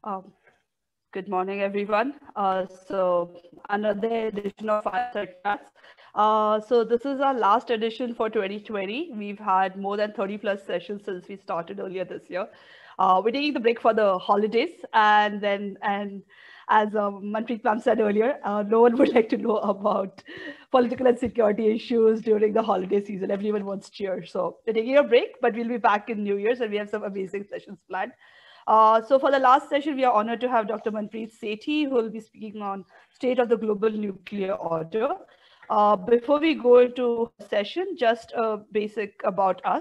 Um, Good morning, everyone. So another edition of Fireside Chats. So this is our last edition for 2020. We've had more than 30 plus sessions since we started earlier this year. We're taking the break for the holidays, and as Manpreet Pam said earlier, no one would like to know about political and security issues during the holiday season. Everyone wants cheer. So we're taking a break, but we'll be back in New Year's, and we have some amazing sessions planned. So for the last session, we are honored to have Dr. Manpreet Sethi, who will be speaking on state of the global nuclear order. Before we go into session, just a basic about us.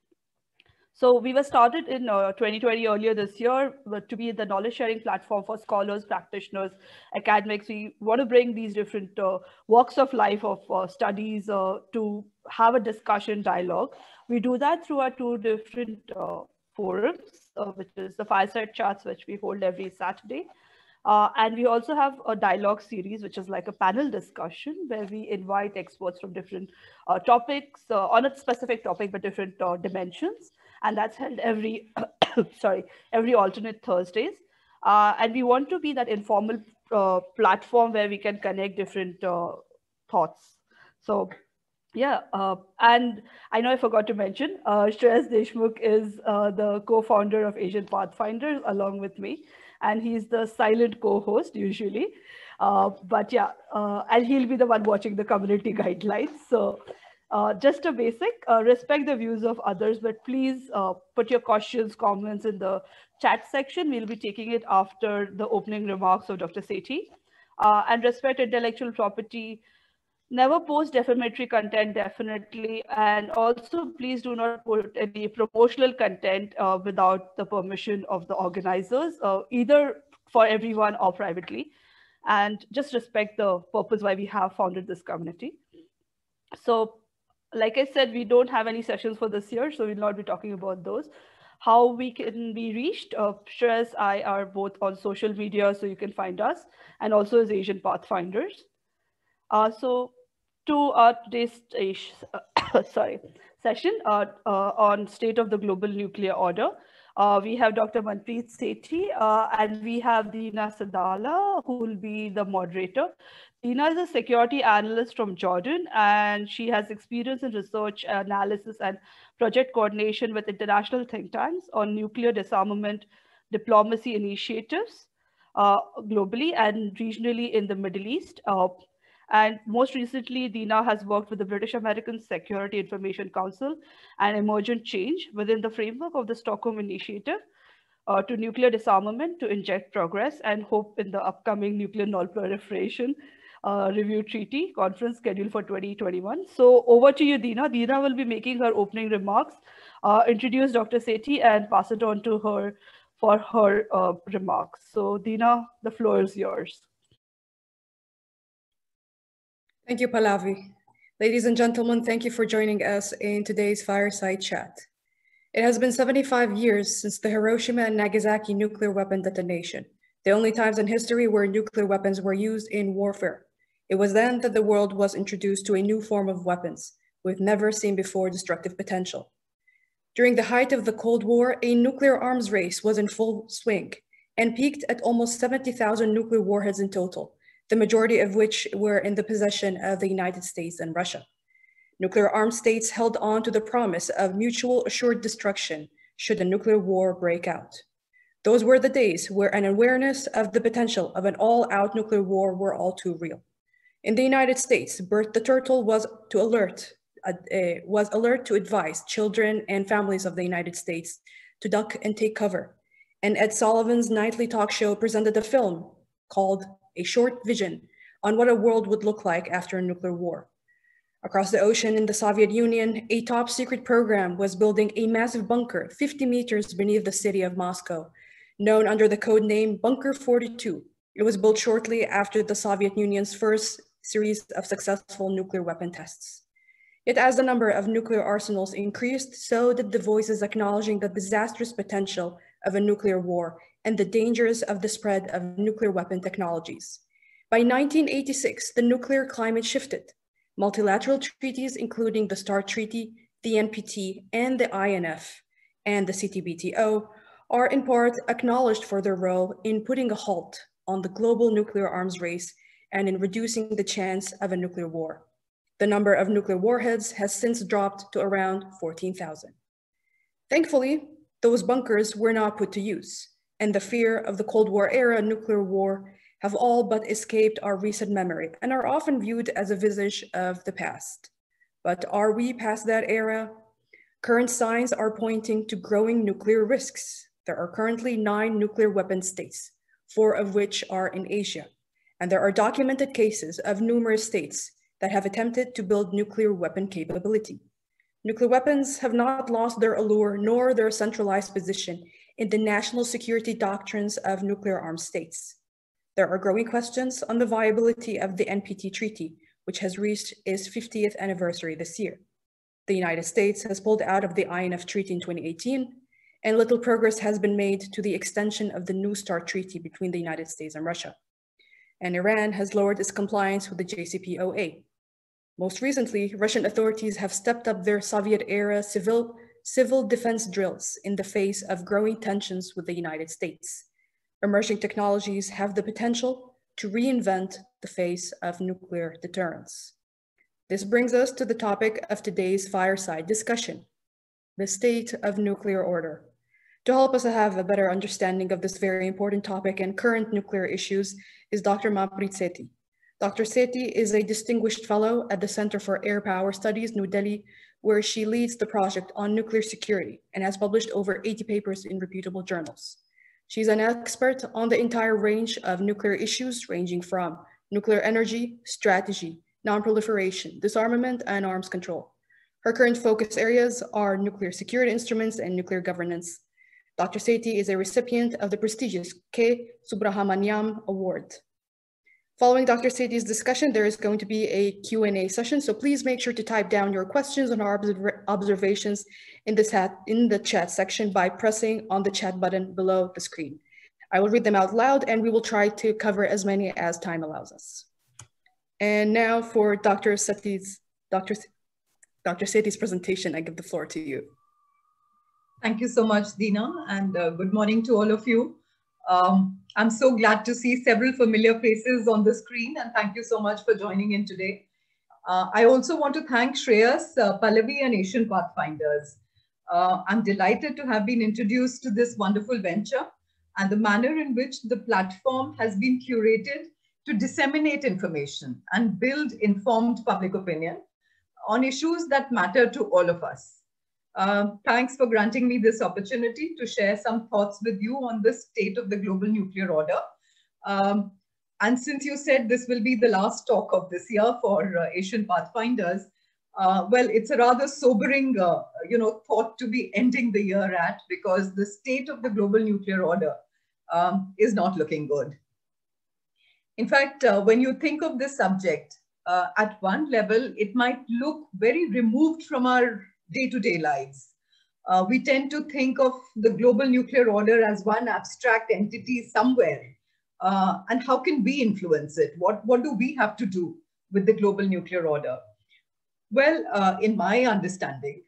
So we were started in 2020 earlier this year to be the knowledge sharing platform for scholars, practitioners, academics. We want to bring these different walks of life of studies to have a discussion dialogue. We do that through our two different forums, which is the Fireside Chats, which we hold every Saturday. And we also have a dialogue series, which is like a panel discussion where we invite experts from different topics on a specific topic, but different dimensions. And that's held every, every alternate Thursdays. And we want to be that informal platform where we can connect different thoughts. So yeah, and I know I forgot to mention, Shreyas Deshmukh is the co-founder of Asian Pathfinders along with me, and he's the silent co-host usually. But yeah, and he'll be the one watching the community guidelines. So just a basic, respect the views of others, but please put your questions, comments in the chat section. We'll be taking it after the opening remarks of Dr. Sethi. And respect intellectual property. Never post defamatory content, definitely. And also, please do not put any promotional content without the permission of the organizers, either for everyone or privately. And just respect the purpose why we have founded this community. So, like I said, we don't have any sessions for this year, so we'll not be talking about those. How we can be reached, Shreyas, I are both on social media, so you can find us, and also as Asian Pathfinders. So to today's session on state of the global nuclear order, we have Dr. Manpreet Sethi and we have Dina Sadala, who will be the moderator. Dina is a security analyst from Jordan, and she has experience in research, analysis, and project coordination with international think tanks on nuclear disarmament diplomacy initiatives globally and regionally in the Middle East. And most recently, Dina has worked with the British American Security Information Council and Emergent Change within the framework of the Stockholm Initiative to nuclear disarmament to inject progress and hope in the upcoming nuclear non-proliferation review treaty conference scheduled for 2021. So over to you, Dina. Dina will be making her opening remarks, introduce Dr. Sethi and pass it on to her for her remarks. So Dina, the floor is yours. Thank you, Pallavi. Ladies and gentlemen, thank you for joining us in today's Fireside Chat. It has been 75 years since the Hiroshima and Nagasaki nuclear weapon detonation, the only times in history where nuclear weapons were used in warfare. It was then that the world was introduced to a new form of weapons with never seen before destructive potential. During the height of the Cold War, a nuclear arms race was in full swing and peaked at almost 70,000 nuclear warheads in total, the majority of which were in the possession of the United States and Russia. Nuclear armed states held on to the promise of mutual assured destruction should a nuclear war break out. Those were the days where an awareness of the potential of an all-out nuclear war were all too real. In the United States, Bert the Turtle was alert to advise children and families of the United States to duck and take cover. And Ed Sullivan's nightly talk show presented a film called A Short Vision on what a world would look like after a nuclear war. Across the ocean in the Soviet Union, a top secret program was building a massive bunker 50 meters beneath the city of Moscow, known under the code name Bunker 42. It was built shortly after the Soviet Union's first series of successful nuclear weapon tests. Yet as the number of nuclear arsenals increased, so did the voices acknowledging the disastrous potential of a nuclear war and the dangers of the spread of nuclear weapon technologies. By 1986, the nuclear climate shifted. Multilateral treaties, including the START Treaty, the NPT, and the INF, and the CTBTO, are in part acknowledged for their role in putting a halt on the global nuclear arms race and in reducing the chance of a nuclear war. The number of nuclear warheads has since dropped to around 14,000. Thankfully, those bunkers were not put to use, and the fear of the Cold War era nuclear war have all but escaped our recent memory and are often viewed as a visage of the past. But are we past that era? Current signs are pointing to growing nuclear risks. There are currently 9 nuclear weapon states, 4 of which are in Asia, and there are documented cases of numerous states that have attempted to build nuclear weapon capability. Nuclear weapons have not lost their allure nor their centralized position in the national security doctrines of nuclear armed states. There are growing questions on the viability of the NPT Treaty, which has reached its 50th anniversary this year. The United States has pulled out of the INF Treaty in 2018, and little progress has been made to the extension of the New START Treaty between the United States and Russia. And Iran has lowered its compliance with the JCPOA. Most recently, Russian authorities have stepped up their Soviet-era civil defense drills in the face of growing tensions with the United States. Emerging technologies have the potential to reinvent the face of nuclear deterrence. This brings us to the topic of today's fireside discussion, the state of nuclear order. To help us have a better understanding of this very important topic and current nuclear issues is Dr. Manpreet Sethi. Dr. Sethi is a distinguished fellow at the Center for Air Power Studies, New Delhi, where she leads the project on nuclear security and has published over 80 papers in reputable journals. She's an expert on the entire range of nuclear issues, ranging from nuclear energy, strategy, non-proliferation, disarmament, and arms control. Her current focus areas are nuclear security instruments and nuclear governance. Dr. Sethi is a recipient of the prestigious K. Subrahmanyam Award. Following Dr. Sethi's discussion, there is going to be a Q&A session, so please make sure to type down your questions and observations in the chat section by pressing on the chat button below the screen. I will read them out loud and we will try to cover as many as time allows us. And now for Dr. Sethi's presentation, I give the floor to you. Thank you so much, Dina, and good morning to all of you. I'm so glad to see several familiar faces on the screen, and thank you so much for joining in today. I also want to thank Shreyas, Pallavi, and Asian Pathfinders. I'm delighted to have been introduced to this wonderful venture and the manner in which the platform has been curated to disseminate information and build informed public opinion on issues that matter to all of us. Thanks for granting me this opportunity to share some thoughts with you on the state of the global nuclear order. And since you said this will be the last talk of this year for Asian Pathfinders, well, it's a rather sobering thought to be ending the year at, because the state of the global nuclear order is not looking good. In fact, when you think of this subject, at one level, it might look very removed from our day-to-day lives. We tend to think of the global nuclear order as one abstract entity somewhere. And how can we influence it? What do we have to do with the global nuclear order? Well, in my understanding,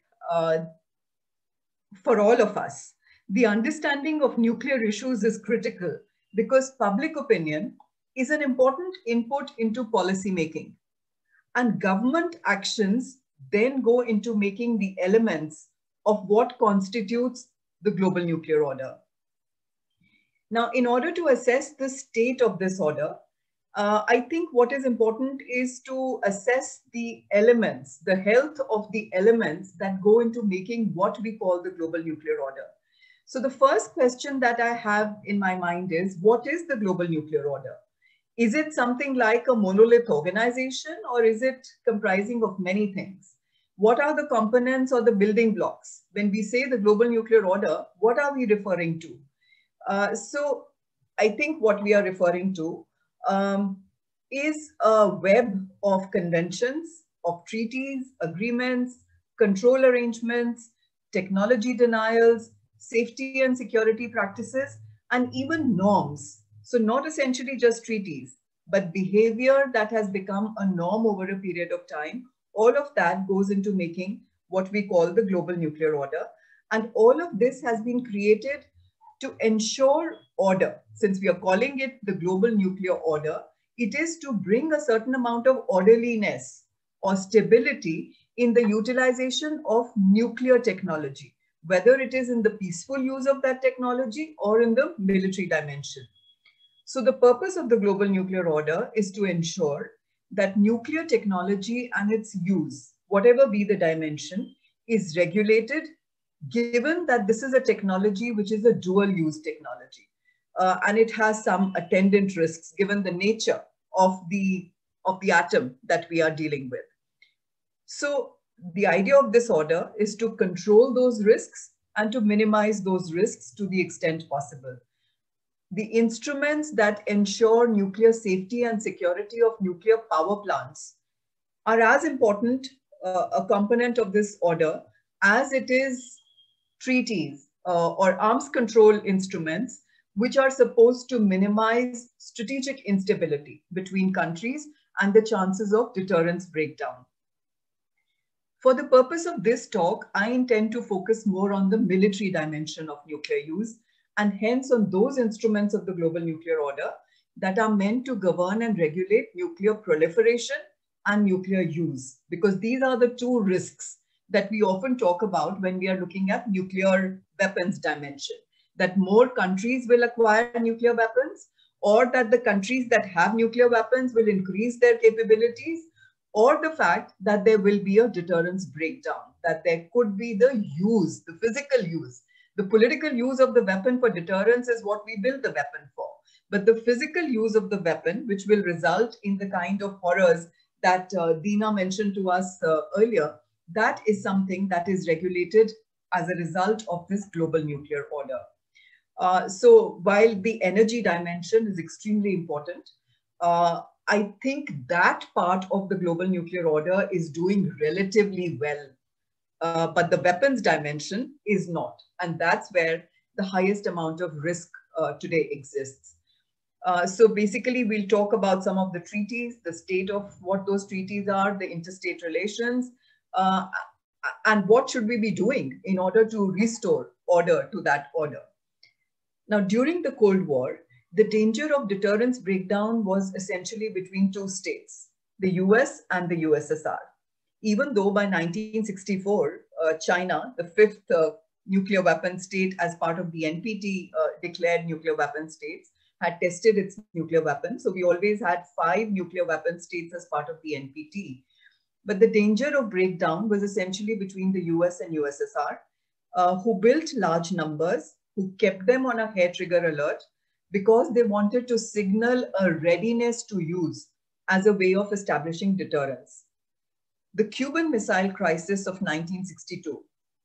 for all of us, the understanding of nuclear issues is critical because public opinion is an important input into policy making. And government actions then go into making the elements of what constitutes the global nuclear order. Now, in order to assess the state of this order, I think what is important is to assess the elements, the health of the elements that go into making what we call the global nuclear order. So the first question that I have in my mind is, what is the global nuclear order? Is it something like a monolith organization, or is it comprising of many things? What are the components or the building blocks? When we say the global nuclear order, what are we referring to? So I think what we are referring to is a web of conventions, of treaties, agreements, control arrangements, technology denials, safety and security practices, and even norms. So not essentially just treaties, but behavior that has become a norm over a period of time. All of that goes into making what we call the global nuclear order. And all of this has been created to ensure order. Since we are calling it the global nuclear order, it is to bring a certain amount of orderliness or stability in the utilization of nuclear technology, whether it is in the peaceful use of that technology or in the military dimension. So the purpose of the global nuclear order is to ensure that nuclear technology and its use, whatever be the dimension, is regulated, given that this is a technology which is a dual use technology. And it has some attendant risks given the nature of the atom that we are dealing with. So the idea of this order is to control those risks and to minimize those risks to the extent possible. The instruments that ensure nuclear safety and security of nuclear power plants are as important a component of this order as it is treaties or arms control instruments, which are supposed to minimize strategic instability between countries and the chances of deterrence breakdown. For the purpose of this talk, I intend to focus more on the military dimension of nuclear use, and hence on those instruments of the global nuclear order that are meant to govern and regulate nuclear proliferation and nuclear use, because these are the two risks that we often talk about when we are looking at nuclear weapons dimension, that more countries will acquire nuclear weapons, or that the countries that have nuclear weapons will increase their capabilities, or the fact that there will be a deterrence breakdown, that there could be the use, the physical use. The political use of the weapon for deterrence is what we build the weapon for. But the physical use of the weapon, which will result in the kind of horrors that Dina mentioned to us earlier, that is something that is regulated as a result of this global nuclear order. So while the energy dimension is extremely important, I think that part of the global nuclear order is doing relatively well. But the weapons dimension is not. And that's where the highest amount of risk today exists. So basically, we'll talk about some of the treaties, the state of what those treaties are, the interstate relations, and what should we be doing in order to restore order to that order. Now, during the Cold War, the danger of deterrence breakdown was essentially between two states, the US and the USSR. Even though by 1964, China, the fifth nuclear weapon state as part of the NPT declared nuclear weapon states, had tested its nuclear weapons. So we always had 5 nuclear weapon states as part of the NPT. But the danger of breakdown was essentially between the US and USSR, who built large numbers, who kept them on a hair trigger alert because they wanted to signal a readiness to use as a way of establishing deterrence. The Cuban Missile Crisis of 1962,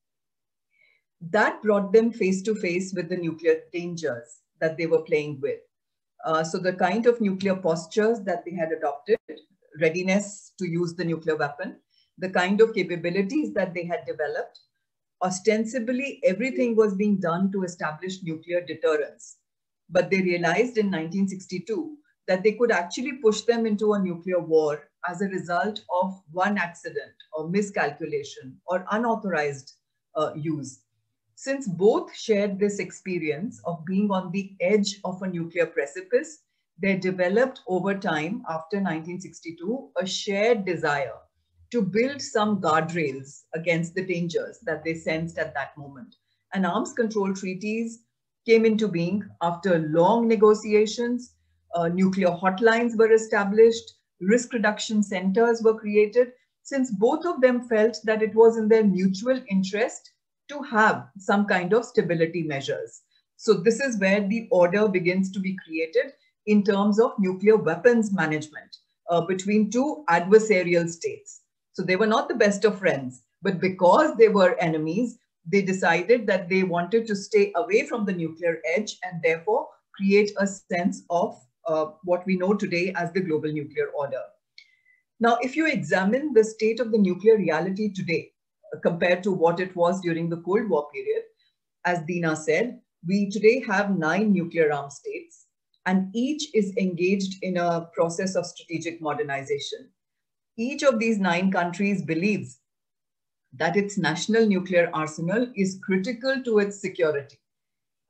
that brought them face to face with the nuclear dangers that they were playing with. So the kind of nuclear postures that they had adopted, readiness to use the nuclear weapon, the kind of capabilities that they had developed, ostensibly everything was being done to establish nuclear deterrence. But they realized in 1962 that they could actually push them into a nuclear war as a result of one accident or miscalculation or unauthorized use. Since both shared this experience of being on the edge of a nuclear precipice, they developed over time after 1962 a shared desire to build some guardrails against the dangers that they sensed at that moment. And arms control treaties came into being after long negotiations. Nuclear hotlines were established, risk reduction centers were created, since both of them felt that it was in their mutual interest to have some kind of stability measures. So this is where the order begins to be created in terms of nuclear weapons management between two adversarial states. So they were not the best of friends, but because they were enemies, they decided that they wanted to stay away from the nuclear edge and therefore create a sense of what we know today as the global nuclear order. Now, if you examine the state of the nuclear reality today, compared to what it was during the Cold War period, as Dina said, we today have 9 nuclear armed states, and each is engaged in a process of strategic modernization. Each of these 9 countries believes that its national nuclear arsenal is critical to its security.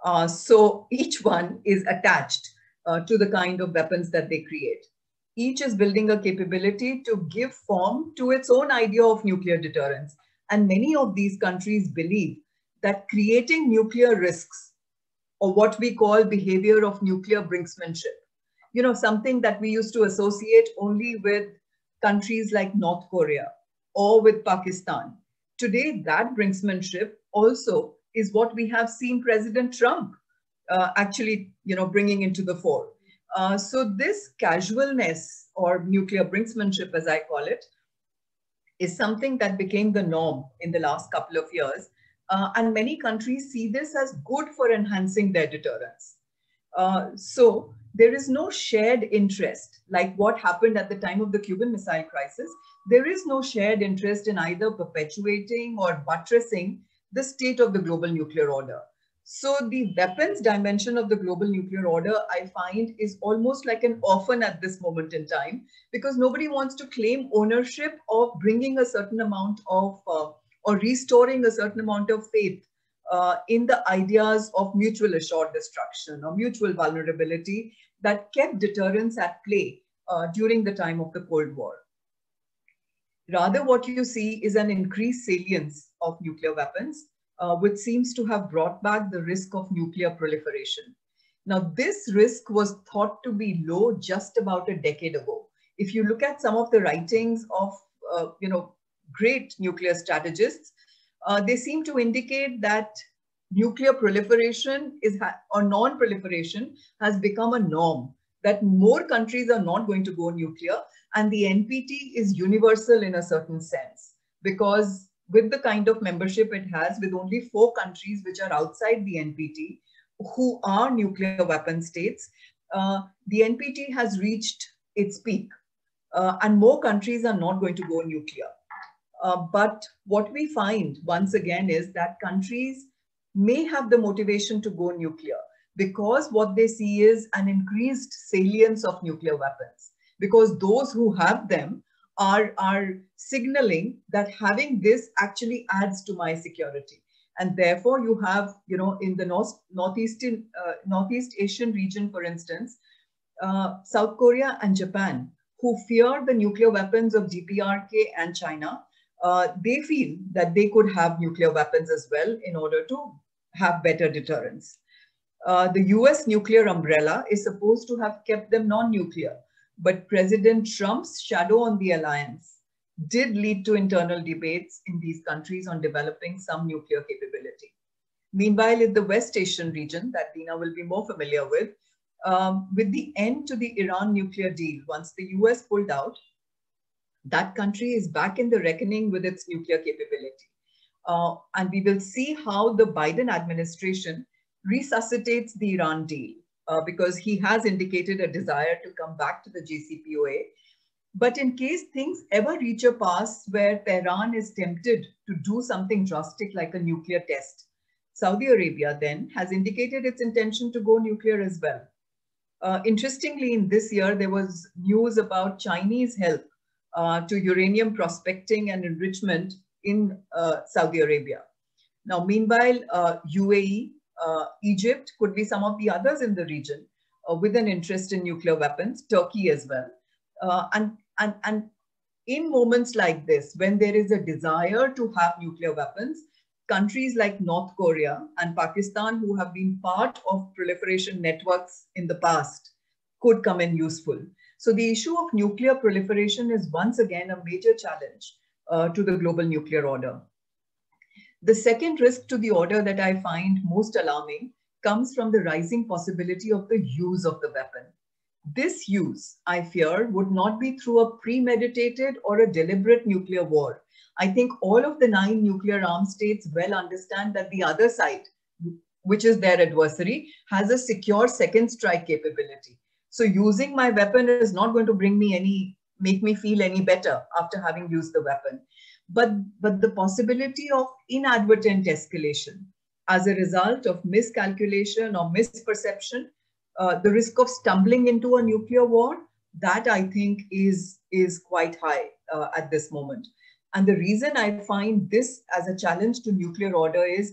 So each one is attached to the kind of weapons that they create. Each is building a capability to give form to its own idea of nuclear deterrence. And many of these countries believe that creating nuclear risks, or what we call behavior of nuclear brinksmanship, something that we used to associate only with countries like North Korea or with Pakistan. Today, that brinksmanship also is what we have seen President Trump actually, bringing into the fore. So this casualness, or nuclear brinksmanship, as I call it, is something that became the norm in the last couple of years. And many countries see this as good for enhancing their deterrence. So there is no shared interest, like what happened at the time of the Cuban Missile Crisis. There is no shared interest in either perpetuating or buttressing the state of the global nuclear order. So the weapons dimension of the global nuclear order, I find, is almost like an orphan at this moment in time, because nobody wants to claim ownership of bringing a certain amount of, or restoring a certain amount of faith in the ideas of mutual assured destruction or mutual vulnerability that kept deterrence at play during the time of the Cold War. Rather, what you see is an increased salience of nuclear weapons, which seems to have brought back the risk of nuclear proliferation. Now, this risk was thought to be low just about a decade ago. If you look at some of the writings of, great nuclear strategists, they seem to indicate that nuclear proliferation or non-proliferation has become a norm, that more countries are not going to go nuclear, and the NPT is universal in a certain sense, because with the kind of membership it has, with only 4 countries which are outside the NPT who are nuclear weapon states, the NPT has reached its peak, and more countries are not going to go nuclear. But what we find once again is that countries may have the motivation to go nuclear because what they see is an increased salience of nuclear weapons, because those who have them are signaling that having this actually adds to my security. And therefore you have, in the Northeast Asian region, for instance, South Korea and Japan, who fear the nuclear weapons of DPRK and China, they feel that they could have nuclear weapons as well in order to have better deterrence. The US nuclear umbrella is supposed to have kept them non-nuclear, but President Trump's shadow on the alliance did lead to internal debates in these countries on developing some nuclear capability. Meanwhile, in the West Asian region that Dina will be more familiar with the end to the Iran nuclear deal, once the US pulled out, that country is back in the reckoning with its nuclear capability. And we will see how the Biden administration resuscitates the Iran deal, because he has indicated a desire to come back to the JCPOA. But in case things ever reach a pass where Tehran is tempted to do something drastic like a nuclear test, Saudi Arabia then has indicated its intention to go nuclear as well. Interestingly, in this year, there was news about Chinese help to uranium prospecting and enrichment in Saudi Arabia. Now, meanwhile, UAE, Egypt could be some of the others in the region with an interest in nuclear weapons, Turkey as well. And in moments like this, when there is a desire to have nuclear weapons, countries like North Korea and Pakistan, who have been part of proliferation networks in the past, could come in useful. So the issue of nuclear proliferation is once again a major challenge to the global nuclear order. The second risk to the order that I find most alarming comes from the rising possibility of the use of the weapon. This use, I fear, would not be through a premeditated or a deliberate nuclear war. I think all of the 9 nuclear armed states well understand that the other side, which is their adversary, has a secure second strike capability. So using my weapon is not going to make me feel any better after having used the weapon. But the possibility of inadvertent escalation as a result of miscalculation or misperception, the risk of stumbling into a nuclear war, that I think is quite high at this moment. And the reason I find this as a challenge to nuclear order is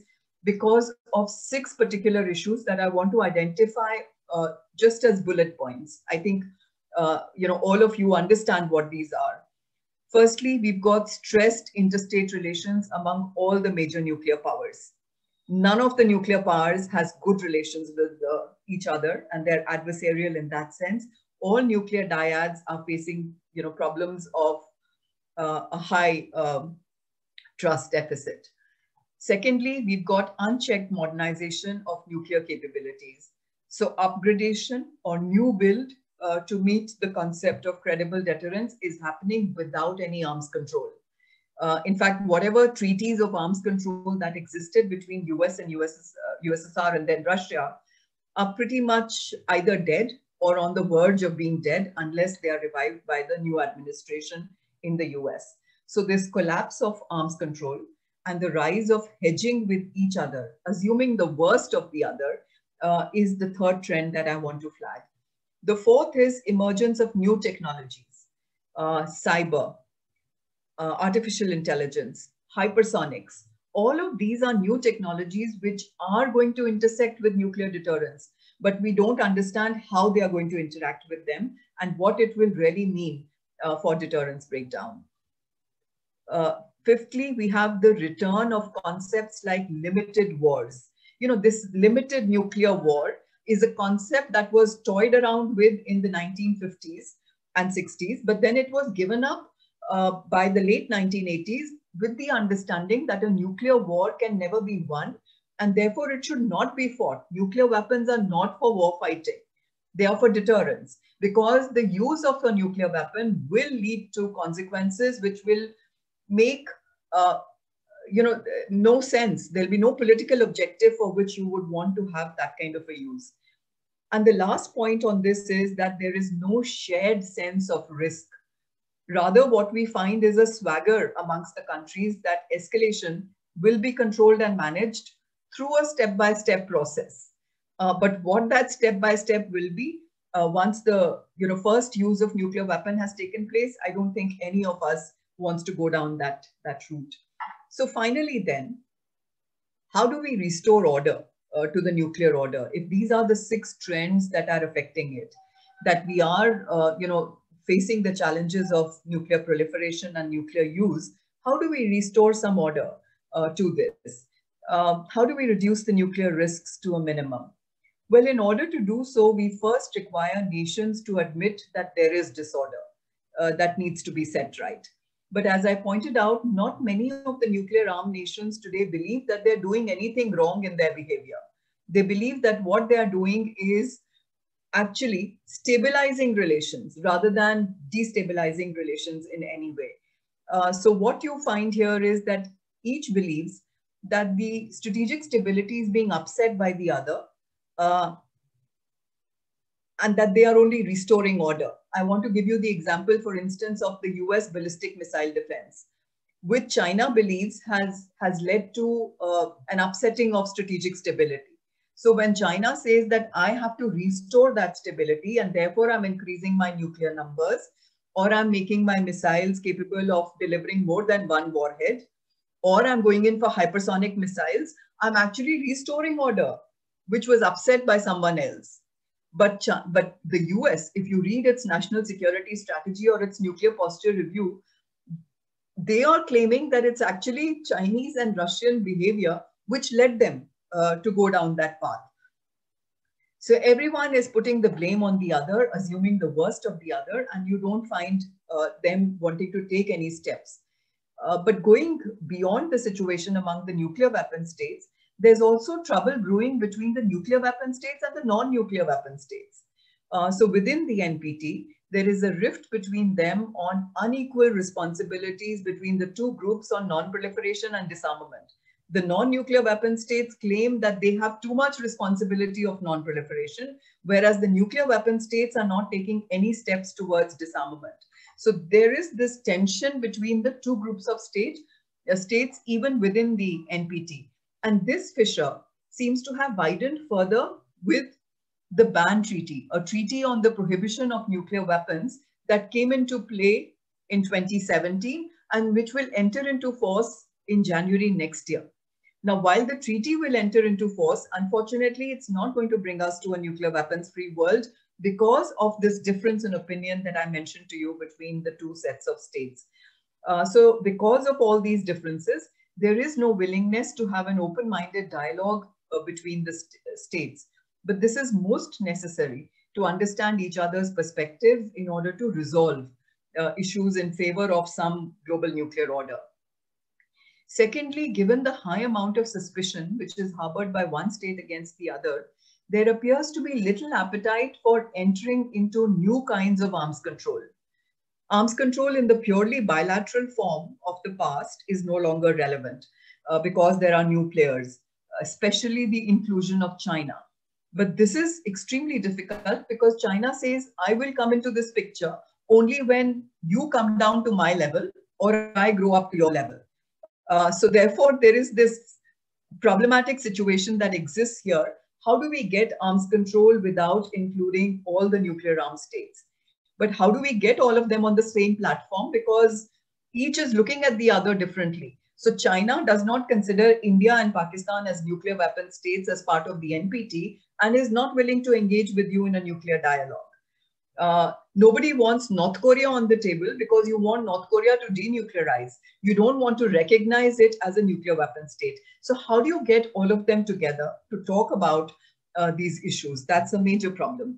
because of 6 particular issues that I want to identify just as bullet points. I think all of you understand what these are. Firstly, we've got stressed interstate relations among all the major nuclear powers. None of the nuclear powers has good relations with each other, and they're adversarial in that sense. All nuclear dyads are facing problems of a high trust deficit. Secondly, we've got unchecked modernization of nuclear capabilities. So upgradation or new build to meet the concept of credible deterrence is happening without any arms control. In fact, whatever treaties of arms control that existed between US and USSR and then Russia are pretty much either dead or on the verge of being dead unless they are revived by the new administration in the US. So this collapse of arms control and the rise of hedging with each other, assuming the worst of the other, is the third trend that I want to flag. The fourth is emergence of new technologies, cyber, artificial intelligence, hypersonics. All of these are new technologies which are going to intersect with nuclear deterrence, but we don't understand how they are going to interact with them and what it will really mean for deterrence breakdown. Fifthly, we have the return of concepts like limited wars. This limited nuclear war is a concept that was toyed around with in the 1950s and 60s, but then it was given up by the late 1980s with the understanding that a nuclear war can never be won and therefore it should not be fought. Nuclear weapons are not for war fighting. They are for deterrence, because the use of a nuclear weapon will lead to consequences which will make no sense. There'll be no political objective for which you would want to have that kind of a use. And the last point on this is that there is no shared sense of risk. Rather, what we find is a swagger amongst the countries that escalation will be controlled and managed through a step-by-step process. But what that step-by-step will be once the first use of nuclear weapon has taken place, I don't think any of us wants to go down that route. So finally then, how do we restore order to the nuclear order? If these are the 6 trends that are affecting it, that we are facing the challenges of nuclear proliferation and nuclear use, how do we restore some order to this? How do we reduce the nuclear risks to a minimum? Well, in order to do so, we first require nations to admit that there is disorder that needs to be set right. But as I pointed out, not many of the nuclear armed nations today believe that they're doing anything wrong in their behavior. They believe that what they are doing is actually stabilizing relations rather than destabilizing relations in any way. So what you find here is that each believes that the strategic stability is being upset by the other, and that they are only restoring order. I want to give you the example, for instance, of the US ballistic missile defense, which China believes has led to an upsetting of strategic stability. So when China says that I have to restore that stability and therefore I'm increasing my nuclear numbers, or I'm making my missiles capable of delivering more than one warhead, or I'm going in for hypersonic missiles, I'm actually restoring order, which was upset by someone else. But the US, if you read its national security strategy or its nuclear posture review, they are claiming that it's actually Chinese and Russian behavior which led them to go down that path. So everyone is putting the blame on the other, assuming the worst of the other, and you don't find them wanting to take any steps. But going beyond the situation among the nuclear weapon states, there's also trouble brewing between the nuclear weapon states and the non-nuclear weapon states. So within the NPT, there is a rift between them on unequal responsibilities between the two groups on non-proliferation and disarmament. The non-nuclear weapon states claim that they have too much responsibility of non-proliferation, whereas the nuclear weapon states are not taking any steps towards disarmament. So there is this tension between the two groups of states, even within the NPT. And this fissure seems to have widened further with the Ban Treaty, a treaty on the prohibition of nuclear weapons that came into play in 2017 and which will enter into force in January next year. Now, while the treaty will enter into force, unfortunately, it's not going to bring us to a nuclear weapons-free world because of this difference in opinion that I mentioned to you between the two sets of states. So because of all these differences, there is no willingness to have an open-minded dialogue between the states. But this is most necessary to understand each other's perspectives in order to resolve issues in favor of some global nuclear order. Secondly, given the high amount of suspicion which is harbored by one state against the other, there appears to be little appetite for entering into new kinds of arms control. Arms control in the purely bilateral form of the past is no longer relevant because there are new players, especially the inclusion of China. But this is extremely difficult because China says, I will come into this picture only when you come down to my level or I grow up to your level. So therefore, there is this problematic situation that exists here. How do we get arms control without including all the nuclear arms states? But how do we get all of them on the same platform? Because each is looking at the other differently. So China does not consider India and Pakistan as nuclear weapon states as part of the NPT and is not willing to engage with you in a nuclear dialogue. Nobody wants North Korea on the table because you want North Korea to denuclearize. You don't want to recognize it as a nuclear weapon state. So how do you get all of them together to talk about these issues? That's a major problem.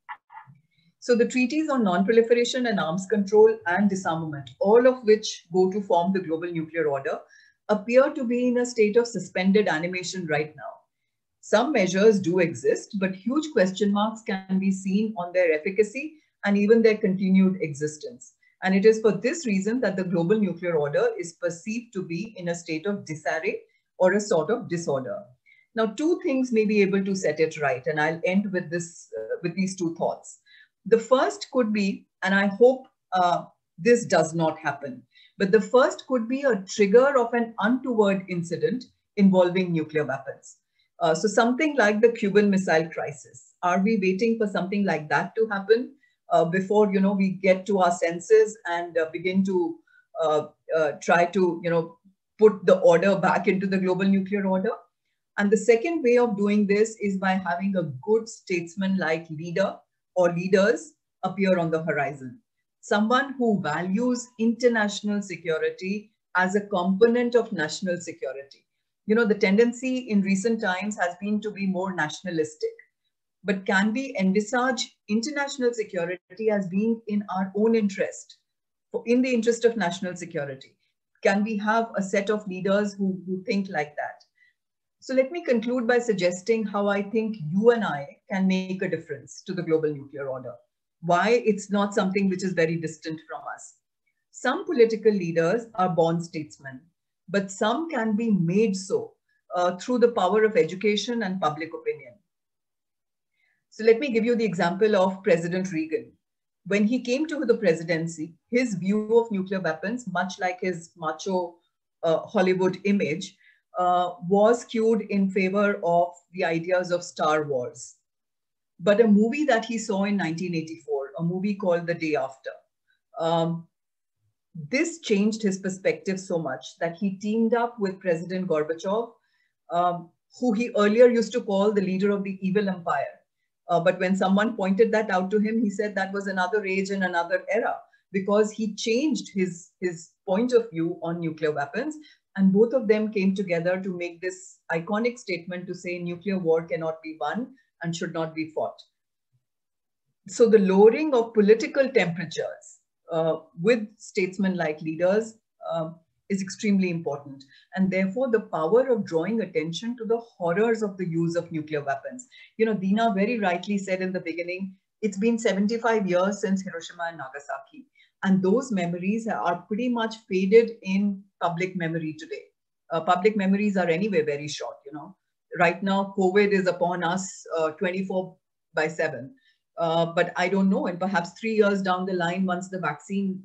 So the treaties on non-proliferation and arms control and disarmament, all of which go to form the global nuclear order, appear to be in a state of suspended animation right now. Some measures do exist, but huge question marks can be seen on their efficacy and even their continued existence. And it is for this reason that the global nuclear order is perceived to be in a state of disarray or a sort of disorder. Now, two things may be able to set it right, and I'll end with this, with these two thoughts. The first could be, and I hope this does not happen, but the first could be a trigger of an untoward incident involving nuclear weapons. So something like the Cuban Missile Crisis. Are we waiting for something like that to happen before we get to our senses and begin to try to put the order back into the global nuclear order? And the second way of doing this is by having a good statesman-like leader or leaders appear on the horizon. Someone who values international security as a component of national security. The tendency in recent times has been to be more nationalistic. But can we envisage international security as being in our own interest, in the interest of national security? Can we have a set of leaders who think like that? So let me conclude by suggesting how I think you and I can make a difference to the global nuclear order. Why it's not something which is very distant from us. Some political leaders are born statesmen, but some can be made so through the power of education and public opinion. So let me give you the example of President Reagan. When he came to the presidency, his view of nuclear weapons, much like his macho Hollywood image, was skewed in favor of the ideas of Star Wars. But a movie that he saw in 1984, a movie called The Day After, this changed his perspective so much that he teamed up with President Gorbachev, who he earlier used to call the leader of the evil empire. But when someone pointed that out to him, he said that was another age and another era, because he changed his point of view on nuclear weapons. And both of them came together to make this iconic statement to say nuclear war cannot be won and should not be fought. So the lowering of political temperatures with statesman-like leaders is extremely important. And therefore, the power of drawing attention to the horrors of the use of nuclear weapons. Dina very rightly said in the beginning, it's been 75 years since Hiroshima and Nagasaki. And those memories are pretty much faded in public memory today. Public memories are anyway very short, Right now, COVID is upon us 24/7. But I don't know, and perhaps 3 years down the line, once the vaccine,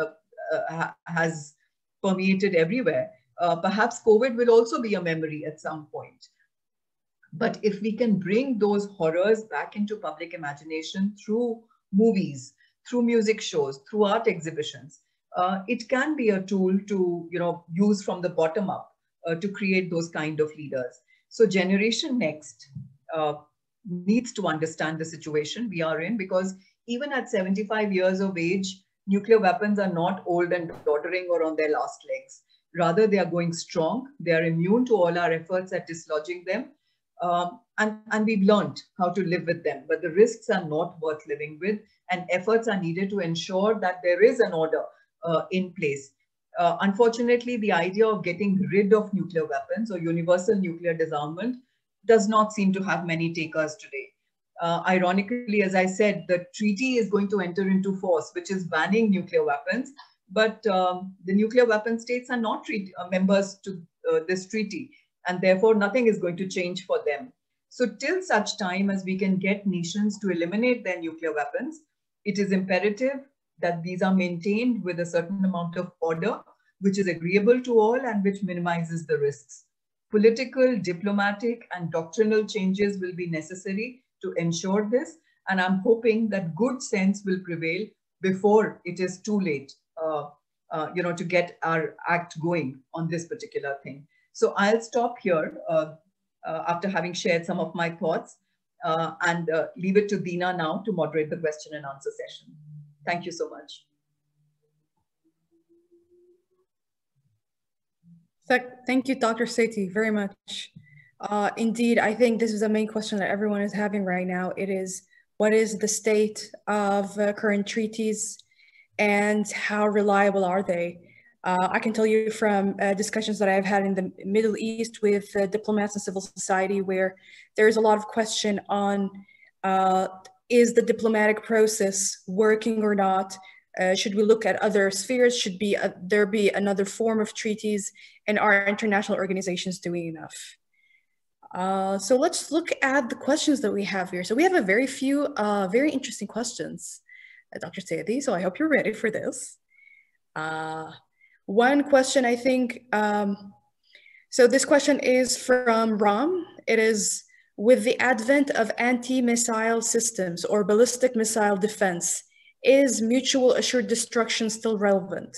has permeated everywhere, perhaps COVID will also be a memory at some point. But if we can bring those horrors back into public imagination through movies, through music shows, through art exhibitions, it can be a tool to use from the bottom up to create those kind of leaders. So Generation Next needs to understand the situation we are in, because even at 75 years of age, nuclear weapons are not old and doddering or on their last legs. Rather, they are going strong. They are immune to all our efforts at dislodging them. And we've learned how to live with them. But the risks are not worth living with, and efforts are needed to ensure that there is an order in place. Unfortunately, the idea of getting rid of nuclear weapons or universal nuclear disarmament does not seem to have many takers today. Ironically, as I said, the treaty is going to enter into force, which is banning nuclear weapons. But the nuclear weapon states are not members to this treaty, and therefore nothing is going to change for them. So till such time as we can get nations to eliminate their nuclear weapons, it is imperative that these are maintained with a certain amount of order, which is agreeable to all and which minimizes the risks. Political, diplomatic, and doctrinal changes will be necessary to ensure this. And I'm hoping that good sense will prevail before it is too late, to get our act going on this particular thing. So I'll stop here after having shared some of my thoughts and leave it to Deena now to moderate the question and answer session. Thank you so much. Thank you, Dr. Sethi, very much. Indeed, I think this is the main question that everyone is having right now. It is, what is the state of current treaties and how reliable are they? I can tell you from discussions that I've had in the Middle East with diplomats and civil society, where there's a lot of question on, is the diplomatic process working or not? Should we look at other spheres? Should there be another form of treaties? And are international organizations doing enough? So let's look at the questions that we have here. So we have a very few very interesting questions, Dr. Sethi, so I hope you're ready for this. One question, I think, so this question is from Ram. It is, with the advent of anti-missile systems or ballistic missile defense, is mutual assured destruction still relevant?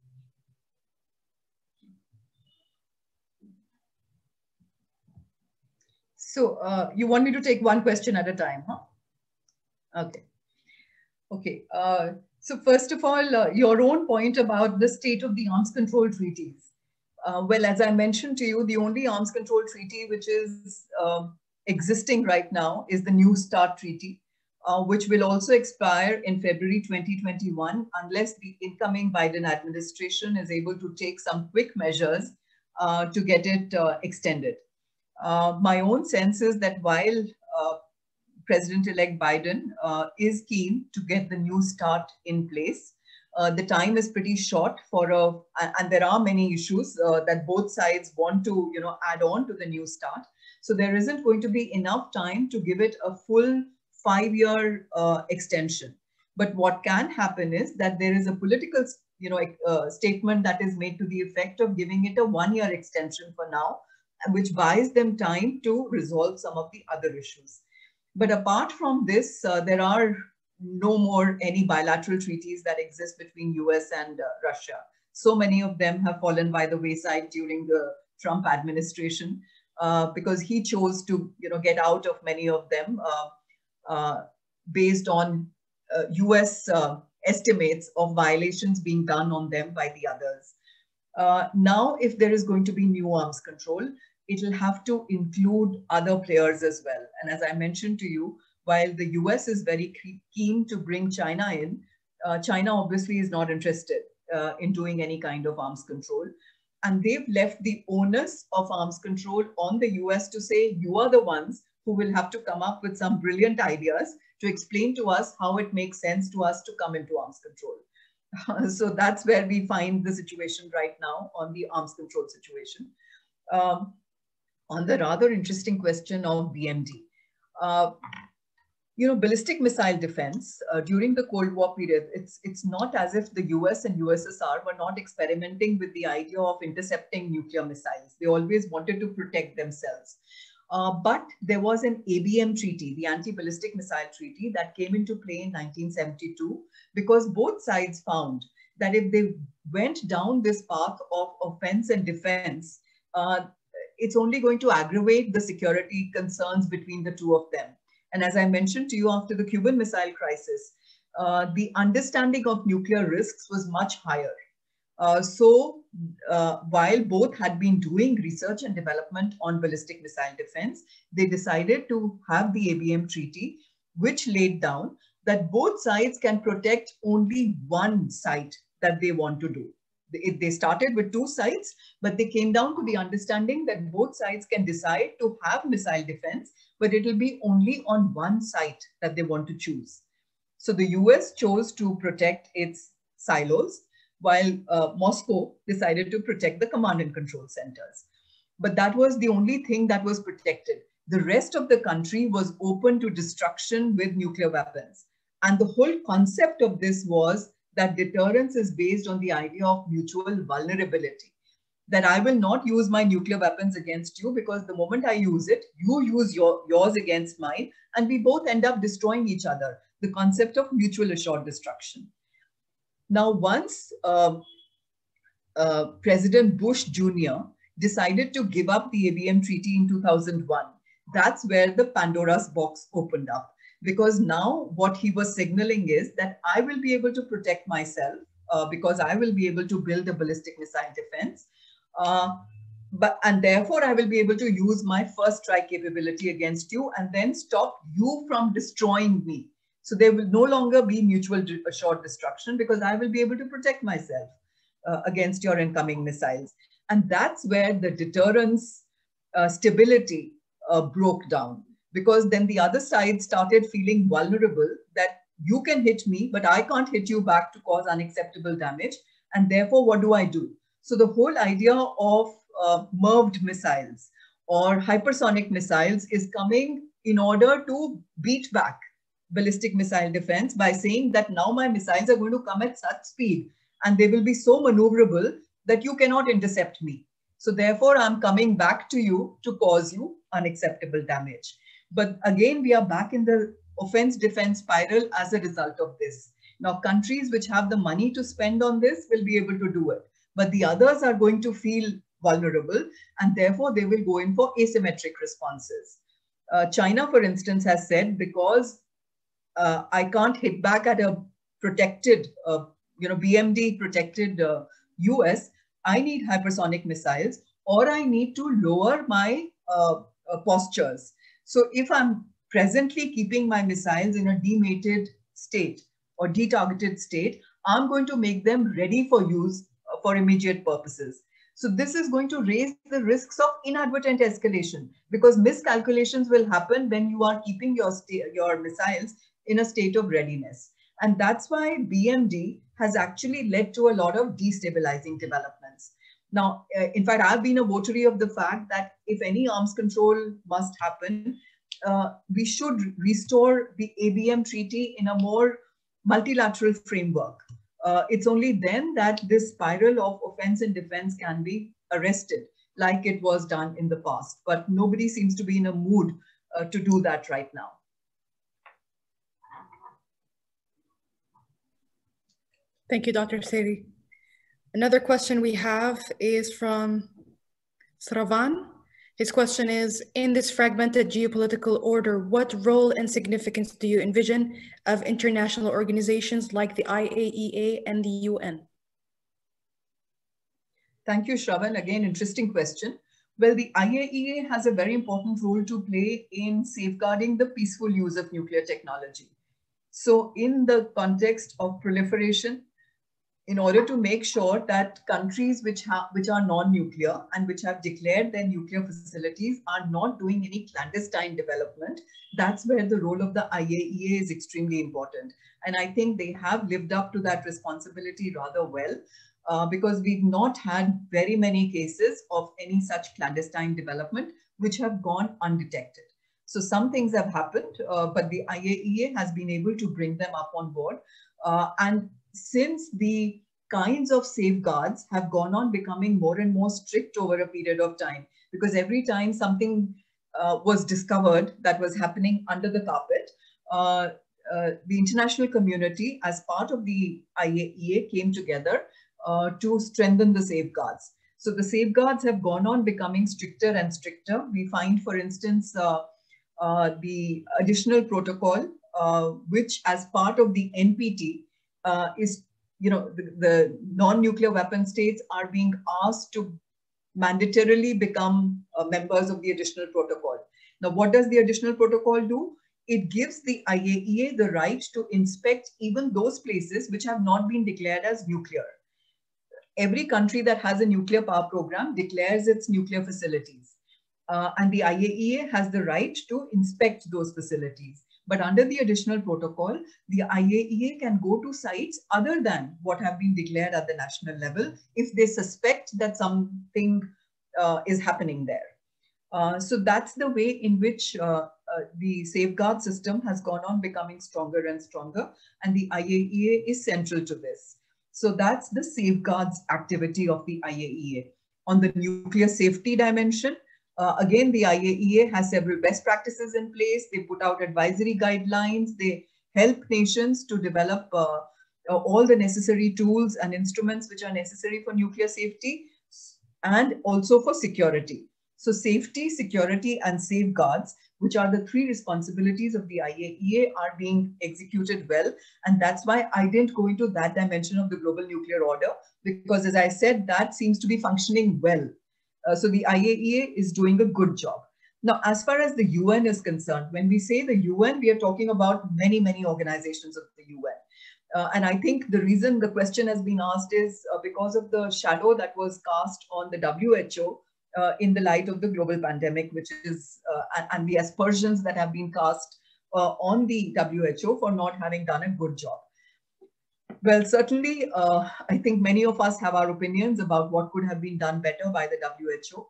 So you want me to take one question at a time, huh? Okay. Okay. So first of all, your own point about the state of the arms control treaties. Well, as I mentioned to you, the only arms control treaty which is existing right now is the New START Treaty, which will also expire in February 2021 unless the incoming Biden administration is able to take some quick measures to get it extended. My own sense is that while President-elect Biden is keen to get the New START in place, the time is pretty short for and there are many issues that both sides want to, add on to the New START. So there isn't going to be enough time to give it a full 5-year extension. But what can happen is that there is a political, statement that is made to the effect of giving it a 1-year extension for now, which buys them time to resolve some of the other issues. But apart from this, there are no more any bilateral treaties that exist between US and Russia. So many of them have fallen by the wayside during the Trump administration because he chose to, get out of many of them based on US estimates of violations being done on them by the others. Now, if there is going to be new arms control, it will have to include other players as well. And as I mentioned to you, while the US is very keen to bring China in, China obviously is not interested in doing any kind of arms control. And they've left the onus of arms control on the US to say, you are the ones who will have to come up with some brilliant ideas to explain to us how it makes sense to us to come into arms control. So that's where we find the situation right now on the arms control situation. On the rather interesting question of BMD, ballistic missile defense during the Cold War period, it's not as if the US and USSR were not experimenting with the idea of intercepting nuclear missiles. They always wanted to protect themselves. But there was an ABM treaty, the Anti-Ballistic Missile Treaty, that came into play in 1972 because both sides found that if they went down this path of offense and defense, it's only going to aggravate the security concerns between the two of them. And as I mentioned to you, after the Cuban Missile Crisis, the understanding of nuclear risks was much higher. So while both had been doing research and development on ballistic missile defense, they decided to have the ABM treaty, which laid down that both sides can protect only one site that they want to do. They started with two sides, but they came down to the understanding that both sides can decide to have missile defense, but it will be only on one site that they want to choose. So the US chose to protect its silos, while Moscow decided to protect the command and control centers. But that was the only thing that was protected. The rest of the country was open to destruction with nuclear weapons. And the whole concept of this was that deterrence is based on the idea of mutual vulnerability. That I will not use my nuclear weapons against you, because the moment I use it, you use yours against mine, and we both end up destroying each other. The concept of mutual assured destruction. Now, once President Bush Jr. decided to give up the ABM treaty in 2001, that's where the Pandora's box opened up. Because now what he was signaling is that I will be able to protect myself because I will be able to build a ballistic missile defense. And therefore, I will be able to use my first strike capability against you and then stop you from destroying me. So there will no longer be mutual assured destruction, because I will be able to protect myself against your incoming missiles. And that's where the deterrence stability broke down. Because then the other side started feeling vulnerable, that you can hit me, but I can't hit you back to cause unacceptable damage. And therefore, what do I do? So the whole idea of MIRVed missiles or hypersonic missiles is coming in order to beat back ballistic missile defense by saying that now my missiles are going to come at such speed and they will be so maneuverable that you cannot intercept me. So therefore, I'm coming back to you to cause you unacceptable damage. But again, we are back in the offense-defense spiral as a result of this. Now, countries which have the money to spend on this will be able to do it. But the others are going to feel vulnerable, and therefore they will go in for asymmetric responses. China, for instance, has said, because I can't hit back at a protected, BMD protected US, I need hypersonic missiles, or I need to lower my postures. So if I'm presently keeping my missiles in a demated state or detargeted state, I'm going to make them ready for use for immediate purposes. So this is going to raise the risks of inadvertent escalation, because miscalculations will happen when you are keeping your missiles in a state of readiness. And that's why BMD has actually led to a lot of destabilizing developments. Now, in fact, I've been a votary of the fact that if any arms control must happen, we should restore the ABM treaty in a more multilateral framework. It's only then that this spiral of offense and defense can be arrested, like it was done in the past. But nobody seems to be in a mood to do that right now. Thank you, Dr. Sevi. Another question we have is from Sravan. His question is, in this fragmented geopolitical order, what role and significance do you envision of international organizations like the IAEA and the UN? Thank you, Shravan. Again, interesting question. Well, the IAEA has a very important role to play in safeguarding the peaceful use of nuclear technology. So in the context of proliferation, in order to make sure that countries which are non-nuclear and which have declared their nuclear facilities are not doing any clandestine development, that's where the role of the IAEA is extremely important. And I think they have lived up to that responsibility rather well, because we've not had very many cases of any such clandestine development which have gone undetected. So some things have happened, but the IAEA has been able to bring them up on board. And since the kinds of safeguards have gone on becoming more and more strict over a period of time, because every time something was discovered that was happening under the carpet, the international community, as part of the IAEA, came together to strengthen the safeguards. So the safeguards have gone on becoming stricter and stricter. We find, for instance, the additional protocol, which as part of the NPT is, the non-nuclear weapon states are being asked to mandatorily become members of the additional protocol. Now, what does the additional protocol do? It gives the IAEA the right to inspect even those places which have not been declared as nuclear. Every country that has a nuclear power program declares its nuclear facilities. And the IAEA has the right to inspect those facilities. But under the additional protocol, the IAEA can go to sites other than what have been declared at the national level if they suspect that something is happening there. So that's the way in which the safeguard system has gone on becoming stronger and stronger, and the IAEA is central to this. So that's the safeguards activity of the IAEA. On the nuclear safety dimension, again, the IAEA has several best practices in place. They put out advisory guidelines. They help nations to develop all the necessary tools and instruments which are necessary for nuclear safety and also for security. So safety, security, and safeguards, which are the three responsibilities of the IAEA, are being executed well. And that's why I didn't go into that dimension of the global nuclear order, because as I said, that seems to be functioning well. So the IAEA is doing a good job. Now, as far as the UN is concerned, when we say the UN, we are talking about many, many organizations of the UN. And I think the reason the question has been asked is because of the shadow that was cast on the WHO in the light of the global pandemic, which is, and the aspersions that have been cast on the WHO for not having done a good job. Well, certainly, I think many of us have our opinions about what could have been done better by the WHO.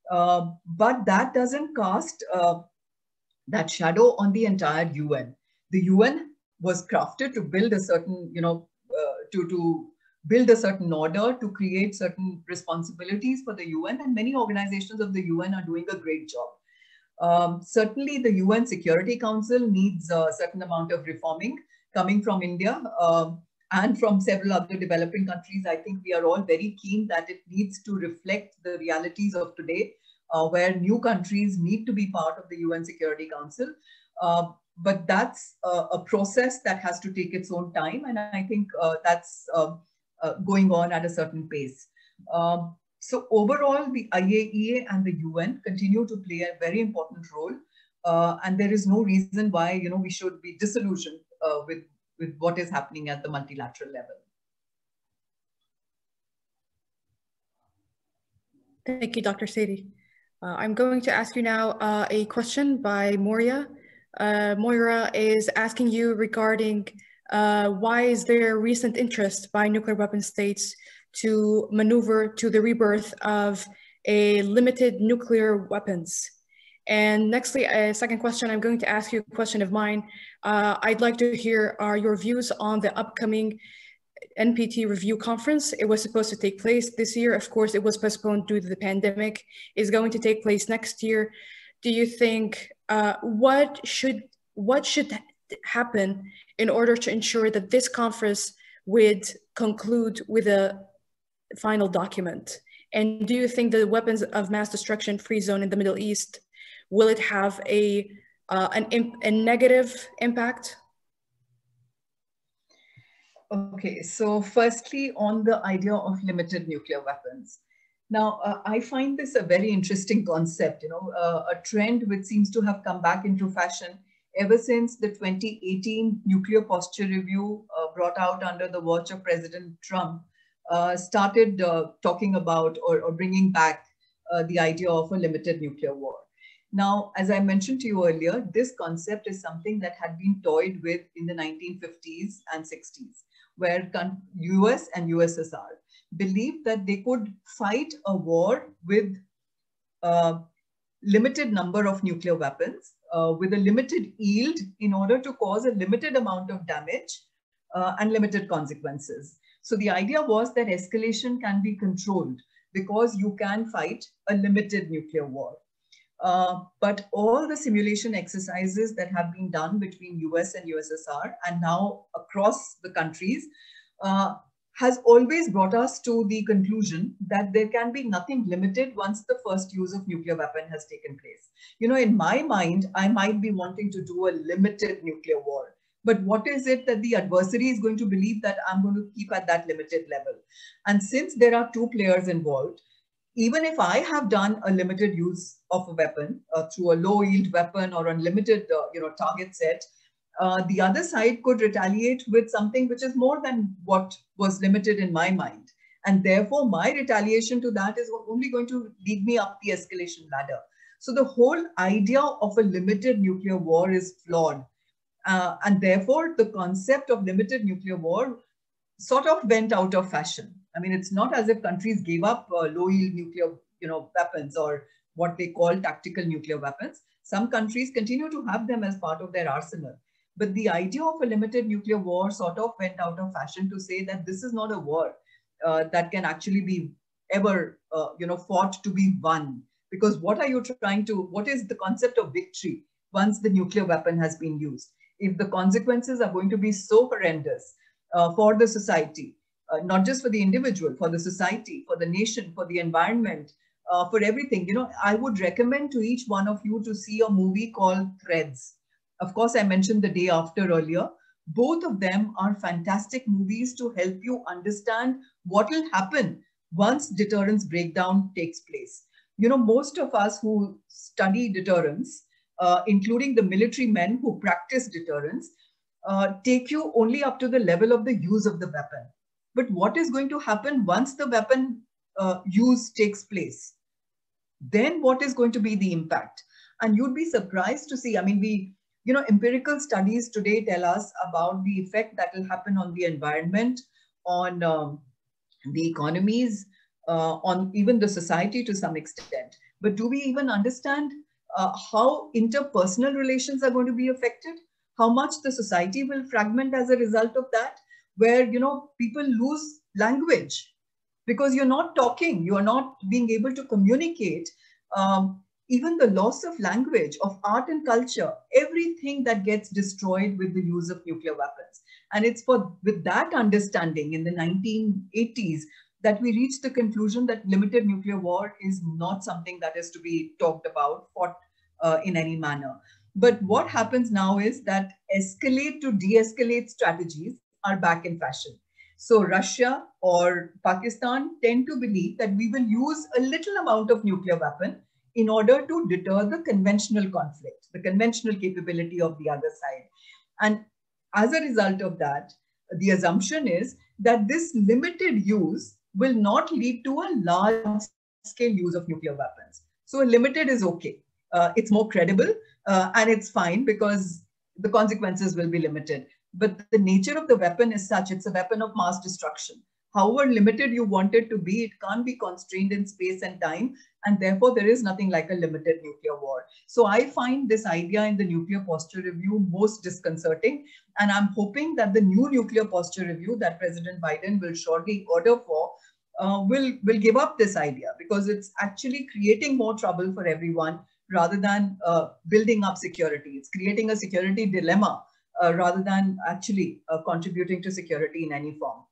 But that doesn't cast that shadow on the entire UN. The UN was crafted to build a certain, to build a certain order, to create certain responsibilities for the UN, and many organizations of the UN are doing a great job. Certainly, the UN Security Council needs a certain amount of reforming coming from India and from several other developing countries. I think we are all very keen that it needs to reflect the realities of today, where new countries need to be part of the UN Security Council. But that's a process that has to take its own time, and I think that's going on at a certain pace. So overall, the IAEA and the UN continue to play a very important role, and there is no reason why we should be disillusioned with what is happening at the multilateral level. Thank you, Dr. Sethi. I'm going to ask you now a question by Moira. Moira is asking you regarding why is there recent interest by nuclear weapon states to maneuver to the rebirth of a limited nuclear weapons? And nextly, a second question, I'm going to ask you a question of mine. I'd like to hear your views on the upcoming NPT review conference. It was supposed to take place this year. Of course, it was postponed due to the pandemic. It's going to take place next year. Do you think what should happen in order to ensure that this conference would conclude with a final document? And do you think the weapons of mass destruction free zone in the Middle East, will it have a negative impact? Okay, so firstly, on the idea of limited nuclear weapons. Now, I find this a very interesting concept, a trend which seems to have come back into fashion ever since the 2018 Nuclear Posture Review brought out under the watch of President Trump started talking about or bringing back the idea of a limited nuclear war. Now, as I mentioned to you earlier, this concept is something that had been toyed with in the 1950s and 60s, where US and USSR believed that they could fight a war with a limited number of nuclear weapons, with a limited yield in order to cause a limited amount of damage and limited consequences. So the idea was that escalation can be controlled because you can fight a limited nuclear war. But all the simulation exercises that have been done between US and USSR and now across the countries has always brought us to the conclusion that there can be nothing limited once the first use of nuclear weapon has taken place. You know, in my mind, I might be wanting to do a limited nuclear war. But what is it that the adversary is going to believe that I'm going to keep at that limited level? And since there are two players involved, even if I have done a limited use of a weapon through a low yield weapon or unlimited target set, the other side could retaliate with something which is more than what was limited in my mind. And therefore, my retaliation to that is only going to lead me up the escalation ladder. So the whole idea of a limited nuclear war is flawed. And therefore, the concept of limited nuclear war sort of went out of fashion. I mean, it's not as if countries gave up low-yield nuclear weapons or what they call tactical nuclear weapons. Some countries continue to have them as part of their arsenal. But the idea of a limited nuclear war sort of went out of fashion to say that this is not a war that can actually be ever fought to be won. Because what is the concept of victory once the nuclear weapon has been used? If the consequences are going to be so horrendous for the society, not just for the individual, for the society, for the nation, for the environment, for everything, I would recommend to each one of you to see a movie called Threads. Of course, I mentioned The Day After earlier. Both of them are fantastic movies to help you understand what will happen once deterrence breakdown takes place. Most of us who study deterrence, including the military men who practice deterrence, take you only up to the level of the use of the weapon. But what is going to happen once the weapon use takes place? Then what is going to be the impact? And you'd be surprised to see, empirical studies today tell us about the effect that will happen on the environment, on the economies, on even the society to some extent. But do we even understand how interpersonal relations are going to be affected? How much the society will fragment as a result of that, where, people lose language because you're not talking, you are not being able to communicate. Even the loss of language, of art and culture, everything that gets destroyed with the use of nuclear weapons. And it's with that understanding in the 1980s that we reached the conclusion that limited nuclear war is not something that is to be talked about, fought in any manner. But what happens now is that escalate to de-escalate strategies are back in fashion. So Russia or Pakistan tend to believe that we will use a little amount of nuclear weapon in order to deter the conventional conflict, the conventional capability of the other side. And as a result of that, the assumption is that this limited use will not lead to a large-scale use of nuclear weapons. So limited is okay. It's more credible and it's fine because the consequences will be limited. But the nature of the weapon is such, it's a weapon of mass destruction. However limited you want it to be, it can't be constrained in space and time. And therefore, there is nothing like a limited nuclear war. So I find this idea in the Nuclear Posture Review most disconcerting. And I'm hoping that the new Nuclear Posture Review that President Biden will shortly order for will give up this idea, because it's actually creating more trouble for everyone rather than building up security. It's creating a security dilemma rather than actually contributing to security in any form.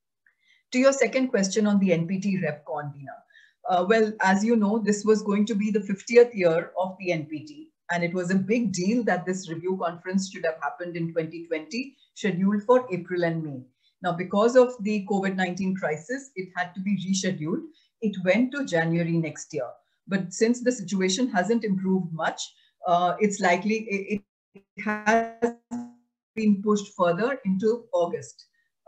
To your second question on the NPT REPCON, Dina. Well, as you know, this was going to be the 50th year of the NPT, and it was a big deal that this review conference should have happened in 2020, scheduled for April and May. Now, because of the COVID-19 crisis, it had to be rescheduled. It went to January next year. But since the situation hasn't improved much, it's likely it has been pushed further into August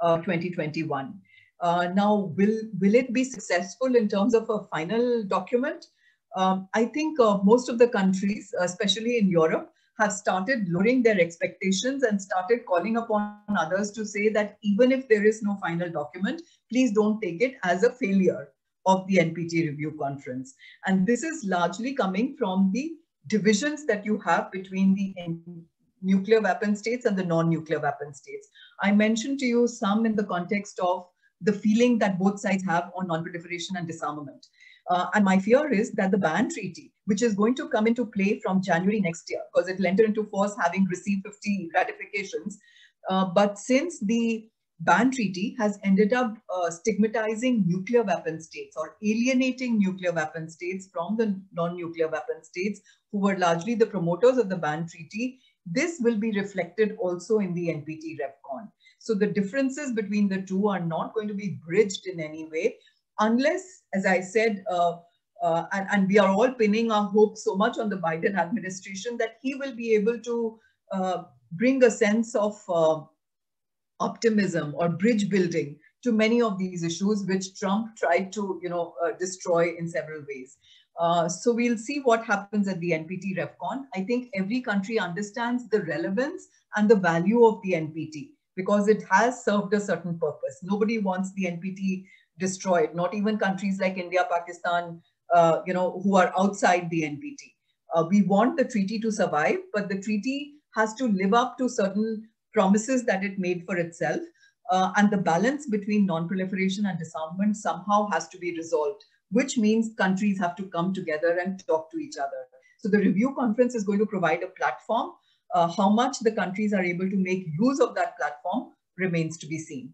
2021. Now, will it be successful in terms of a final document? I think most of the countries, especially in Europe, have started lowering their expectations and started calling upon others to say that even if there is no final document, please don't take it as a failure of the NPT review conference. And this is largely coming from the divisions that you have between the nuclear weapon states and the non-nuclear weapon states. I mentioned to you some in the context of the feeling that both sides have on non-proliferation and disarmament. And my fear is that the ban treaty, which is going to come into play from January next year, because it will enter into force having received 50 ratifications. But since the ban treaty has ended up stigmatizing nuclear weapon states or alienating nuclear weapon states from the non-nuclear weapon states who were largely the promoters of the ban treaty. This will be reflected also in the NPT RevCon. So the differences between the two are not going to be bridged in any way unless, as I said, and we are all pinning our hopes so much on the Biden administration that he will be able to bring a sense of optimism or bridge building to many of these issues, which Trump tried to, destroy in several ways. So we'll see what happens at the NPT RevCon. I think every country understands the relevance and the value of the NPT because it has served a certain purpose. Nobody wants the NPT destroyed, not even countries like India, Pakistan, who are outside the NPT. We want the treaty to survive, but the treaty has to live up to certain promises that it made for itself. And the balance between non-proliferation and disarmament somehow has to be resolved, which means countries have to come together and talk to each other. So the review conference is going to provide a platform. How much the countries are able to make use of that platform remains to be seen.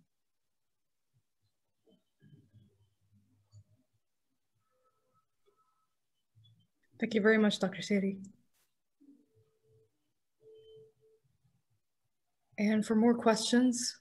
Thank you very much, Dr. Seri. And for more questions,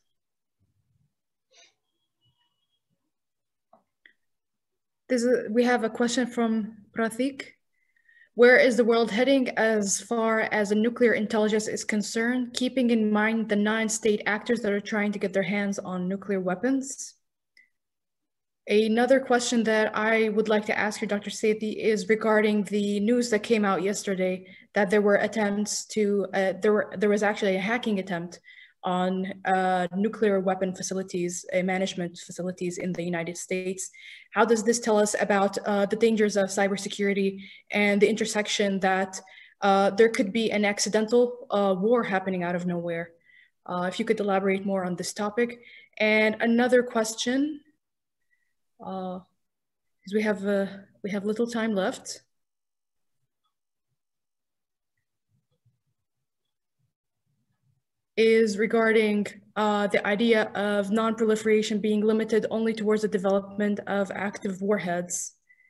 we have a question from Pratik. Where is the world heading as far as the nuclear intelligence is concerned, keeping in mind the 9 state actors that are trying to get their hands on nuclear weapons? Another question that I would like to ask you, Dr. Sethi, is regarding the news that came out yesterday that there were attempts to, there was actually a hacking attempt on nuclear weapon facilities, management facilities in the United States. How does this tell us about the dangers of cybersecurity and the intersection that there could be an accidental war happening out of nowhere? If you could elaborate more on this topic. And another question, because we have little time left. Is regarding the idea of non-proliferation being limited only towards the development of active warheads.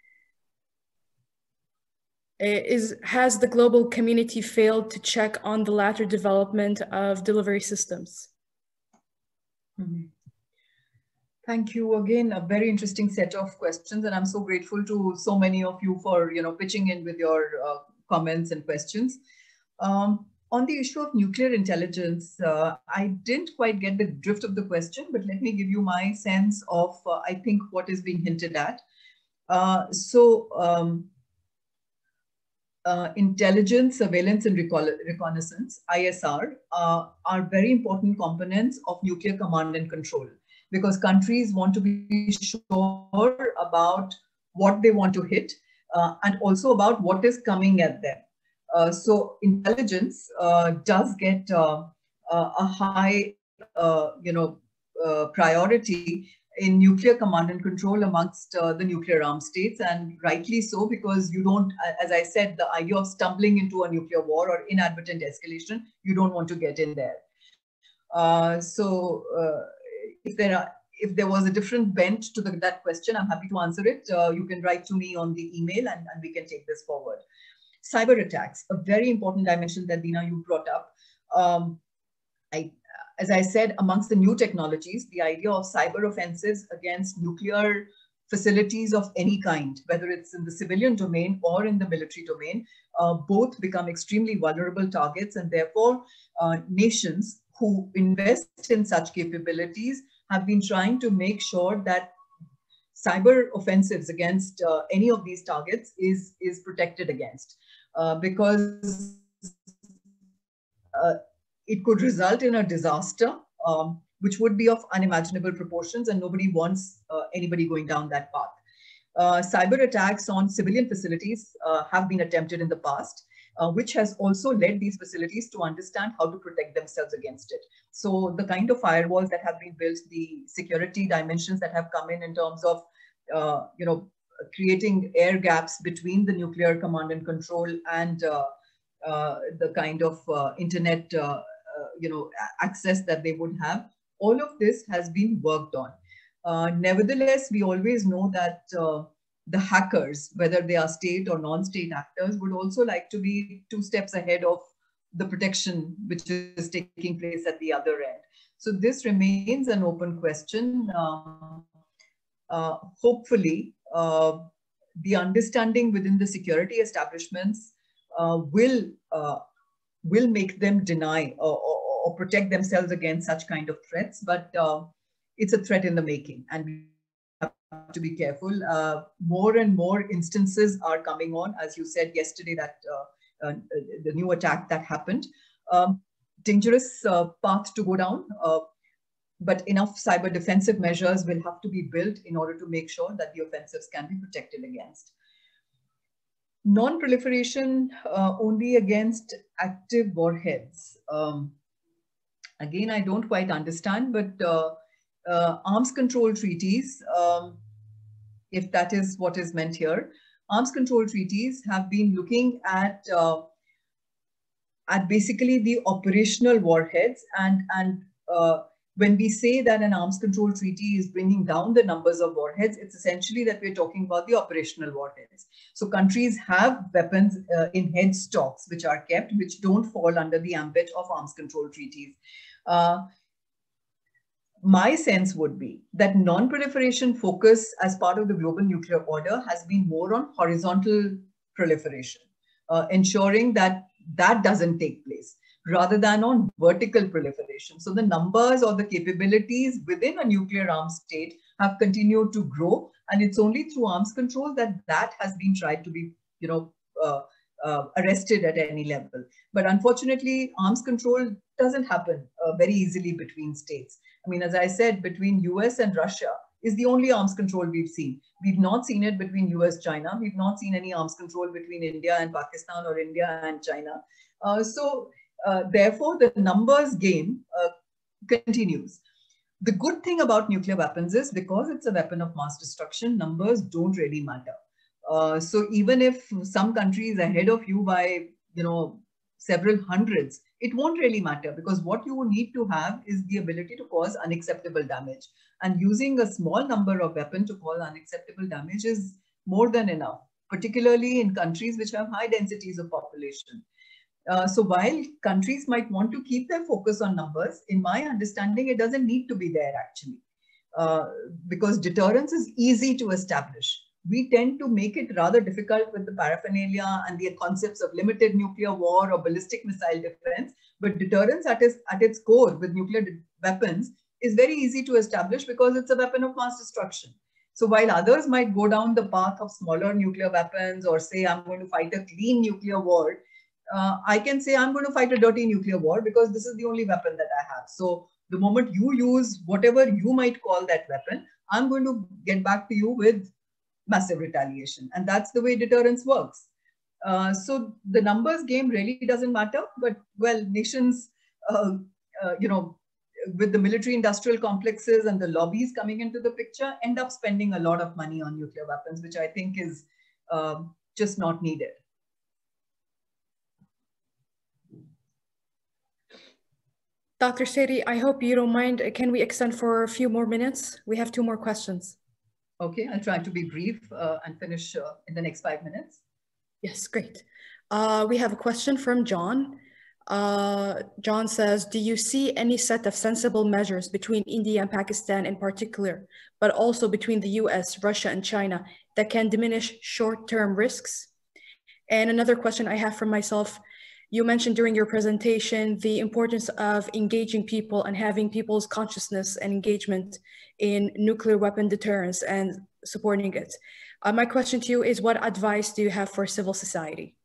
Has the global community failed to check on the latter development of delivery systems? Mm-hmm. Thank you again. A very interesting set of questions, and I'm so grateful to so many of you for pitching in with your comments and questions. On the issue of nuclear intelligence, I didn't quite get the drift of the question, but let me give you my sense of, I think, what is being hinted at. Intelligence, surveillance, and reconnaissance, ISR, are very important components of nuclear command and control, because countries want to be sure about what they want to hit and also about what is coming at them. So intelligence does get a high, priority in nuclear command and control amongst the nuclear armed states, and rightly so, because you don't, as I said, the idea of stumbling into a nuclear war or inadvertent escalation, you don't want to get in there. If there was a different bent to that question, I'm happy to answer it. You can write to me on the email and we can take this forward. Cyber attacks, a very important dimension that Dina, you brought up. As I said, amongst the new technologies, the idea of cyber offensives against nuclear facilities of any kind, whether it's in the civilian domain or in the military domain, both become extremely vulnerable targets, and therefore nations who invest in such capabilities have been trying to make sure that cyber offensives against any of these targets is protected against, because it could result in a disaster, which would be of unimaginable proportions, and nobody wants anybody going down that path. Cyber attacks on civilian facilities have been attempted in the past, which has also led these facilities to understand how to protect themselves against it. So the kind of firewalls that have been built, the security dimensions that have come in terms of creating air gaps between the nuclear command and control and the kind of internet access that they would have, All of this has been worked on. Nevertheless, we always know that the hackers, whether they are state or non-state actors, would also like to be 2 steps ahead of the protection which is taking place at the other end. So this remains an open question. Hopefully, the understanding within the security establishments will make them deny or protect themselves against such kind of threats. But it's a threat in the making, and we have to be careful. More and more instances are coming on, as you said yesterday, that the new attack that happened. Dangerous path to go down. But enough cyber defensive measures will have to be built in order to make sure that the offensives can be protected against. Non-proliferation only against active warheads. Again, I don't quite understand, but arms control treaties, if that is what is meant here, arms control treaties have been looking at basically the operational warheads, and when we say that an arms control treaty is bringing down the numbers of warheads, it's essentially that we're talking about the operational warheads. So countries have weapons in head stocks which are kept, which don't fall under the ambit of arms control treaties. My sense would be that non-proliferation focus as part of the global nuclear order has been more on horizontal proliferation, ensuring that that doesn't take place, rather than on vertical proliferation. So the numbers or the capabilities within a nuclear arms state have continued to grow, and it's only through arms control that that has been tried to be, arrested at any level. But unfortunately, arms control doesn't happen very easily between states. I mean, as I said, between US and Russia is the only arms control we've seen. We've not seen it between US, China. We've not seen any arms control between India and Pakistan or India and China. Therefore, the numbers game continues. The good thing about nuclear weapons is because it's a weapon of mass destruction, numbers don't really matter. So even if some country is ahead of you by, several hundreds, it won't really matter, because what you need to have is the ability to cause unacceptable damage. And using a small number of weapons to cause unacceptable damage is more than enough, particularly in countries which have high densities of population. So while countries might want to keep their focus on numbers, in my understanding, it doesn't need to be there actually, because deterrence is easy to establish. We tend to make it rather difficult with the paraphernalia and the concepts of limited nuclear war or ballistic missile defense. But deterrence at its core with nuclear weapons is very easy to establish because it's a weapon of mass destruction. So while others might go down the path of smaller nuclear weapons or say, I'm going to fight a clean nuclear war, I can say I'm going to fight a dirty nuclear war because this is the only weapon that I have. So the moment you use whatever you might call that weapon, I'm going to get back to you with massive retaliation. And that's the way deterrence works. So the numbers game really doesn't matter, but well, nations, with the military industrial complexes and the lobbies coming into the picture, end up spending a lot of money on nuclear weapons, which I think is just not needed. Dr. Seri, I hope you don't mind. Can we extend for a few more minutes? We have 2 more questions. Okay, I'll try to be brief and finish in the next 5 minutes. Yes, great. We have a question from John. John says, do you see any set of sensible measures between India and Pakistan in particular, but also between the US, Russia, and China that can diminish short-term risks? And another question I have for myself, you mentioned during your presentation the importance of engaging people and having people's consciousness and engagement in nuclear weapon deterrence and supporting it. My question to you is, what advice do you have for civil society?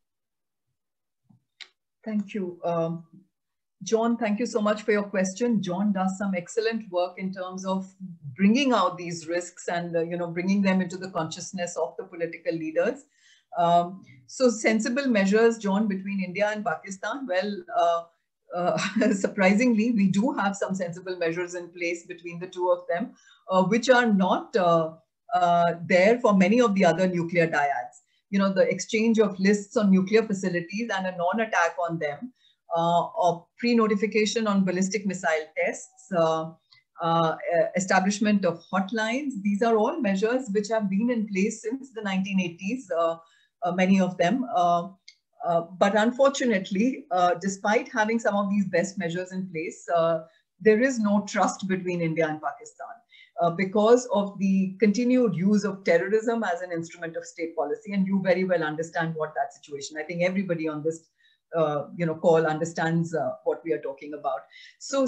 Thank you. John, thank you so much for your question. John does some excellent work in terms of bringing out these risks and bringing them into the consciousness of the political leaders. So sensible measures, John, between India and Pakistan, well, surprisingly, we do have some sensible measures in place between the two of them, which are not there for many of the other nuclear dyads. The exchange of lists on nuclear facilities and a non-attack on them, or pre-notification on ballistic missile tests, establishment of hotlines. These are all measures which have been in place since the 1980s, many of them. But unfortunately, despite having some of these best measures in place, there is no trust between India and Pakistan because of the continued use of terrorism as an instrument of state policy. And you very well understand what that situation. I think everybody on this call understands what we are talking about. So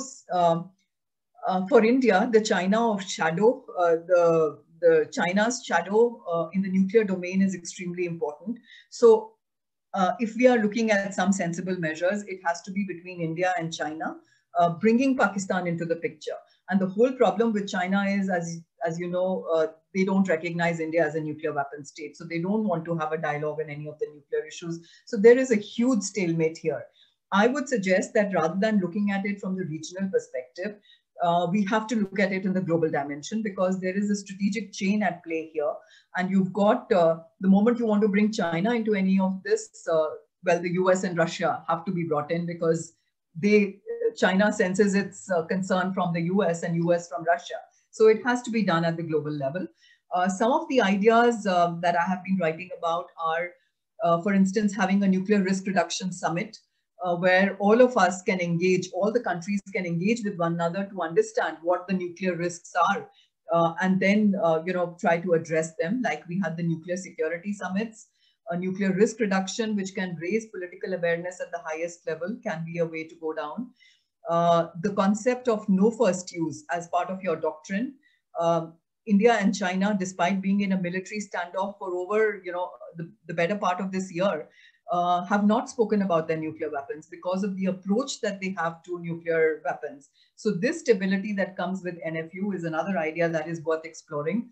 for India, the China of shadow, the China's shadow in the nuclear domain is extremely important. So if we are looking at some sensible measures, it has to be between India and China, bringing Pakistan into the picture. And the whole problem with China is, as you know, they don't recognize India as a nuclear weapon state. So they don't want to have a dialogue on any of the nuclear issues. So there is a huge stalemate here. I would suggest that rather than looking at it from the regional perspective, we have to look at it in the global dimension, because there is a strategic chain at play here. And you've got, the moment you want to bring China into any of this, well, the US and Russia have to be brought in, because China senses its concern from the US and US from Russia. So it has to be done at the global level. Some of the ideas that I have been writing about are, for instance, having a nuclear risk reduction summit, where all of us can engage, all the countries can engage with one another to understand what the nuclear risks are, and then try to address them. Like we had the nuclear security summits. A nuclear risk reduction, which can raise political awareness at the highest level, can be a way to go down. The concept of no first use as part of your doctrine. India and China, despite being in a military standoff for over the better part of this year, have not spoken about their nuclear weapons because of the approach that they have to nuclear weapons. So this stability that comes with NFU is another idea that is worth exploring.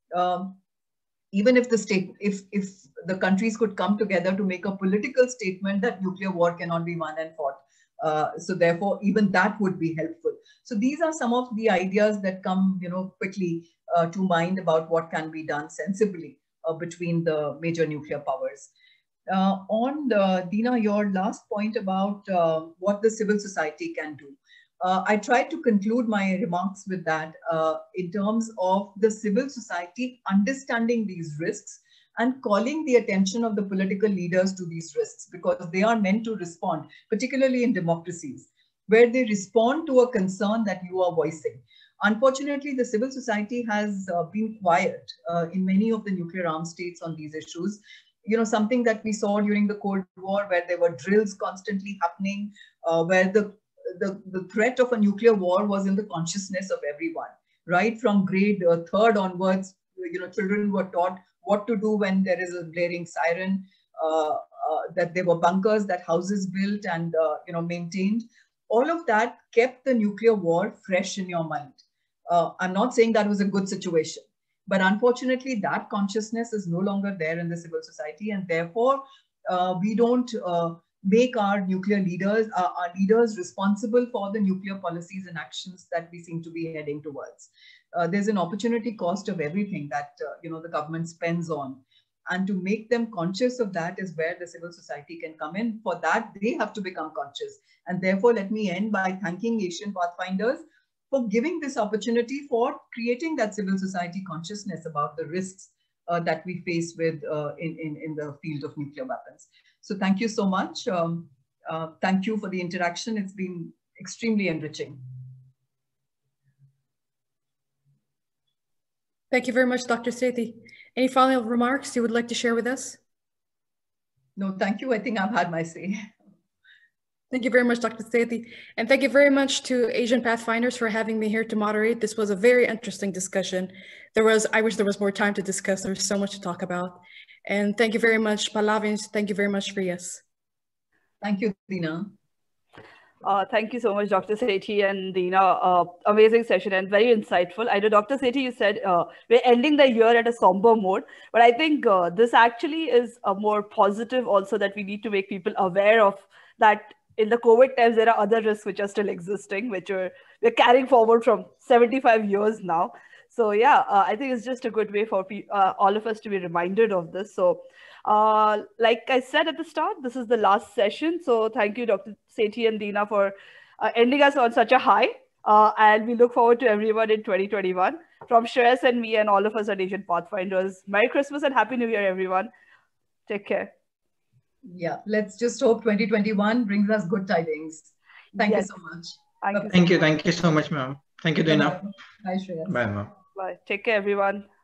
Even if if the countries could come together to make a political statement that nuclear war cannot be won and fought. So therefore, even that would be helpful. So these are some of the ideas that come, quickly to mind about what can be done sensibly between the major nuclear powers. Dina, your last point about what the civil society can do. I tried to conclude my remarks with that in terms of the civil society understanding these risks and calling the attention of the political leaders to these risks, because they are meant to respond, particularly in democracies, where they respond to a concern that you are voicing. Unfortunately, the civil society has been quiet in many of the nuclear armed states on these issues. Something that we saw during the Cold War, where there were drills constantly happening, where the threat of a nuclear war was in the consciousness of everyone, right? From grade 3rd onwards, children were taught what to do when there is a blaring siren, that there were bunkers, that houses built and maintained. All of that kept the nuclear war fresh in your mind. I'm not saying that was a good situation, but unfortunately that consciousness is no longer there in the civil society, and therefore we don't make our nuclear leaders, our leaders responsible for the nuclear policies and actions that we seem to be heading towards. There's an opportunity cost of everything that the government spends on. And to make them conscious of that is where the civil society can come in. For that, they have to become conscious. And therefore, let me end by thanking Asian Pathfinders for giving this opportunity for creating that civil society consciousness about the risks that we face with in the field of nuclear weapons. So thank you so much. Thank you for the interaction. It's been extremely enriching. Thank you very much, Dr. Sethi. Any final remarks you would like to share with us? No, thank you. I think I've had my say. Thank you very much, Dr. Sethi. And thank you very much to Asian Pathfinders for having me here to moderate. This was a very interesting discussion. I wish there was more time to discuss. There's so much to talk about. And thank you very much, Pallavi. Thank you very much, Riyas. Thank you, Dina. Thank you so much, Dr. Sethi and Dina. Amazing session and very insightful. I know, Dr. Sethi, you said we're ending the year at a somber mode, but I think this actually is a more positive also, that we need to make people aware of that in the COVID times, there are other risks which are still existing, which we're carrying forward from 75 years now. So yeah, I think it's just a good way for all of us to be reminded of this. So like I said at the start, this is the last session. So thank you, Dr. Sethi and Dina, for ending us on such a high. And we look forward to everyone in 2021. From Shreyas and me and all of us at Asian Pathfinders, Merry Christmas and Happy New Year, everyone. Take care. Yeah, let's just hope 2021 brings us good tidings. Thank you so much. Thank you so much, ma'am. Thank you, Dina. Bye, Shreyas. Bye, ma'am. Bye. Take care, everyone.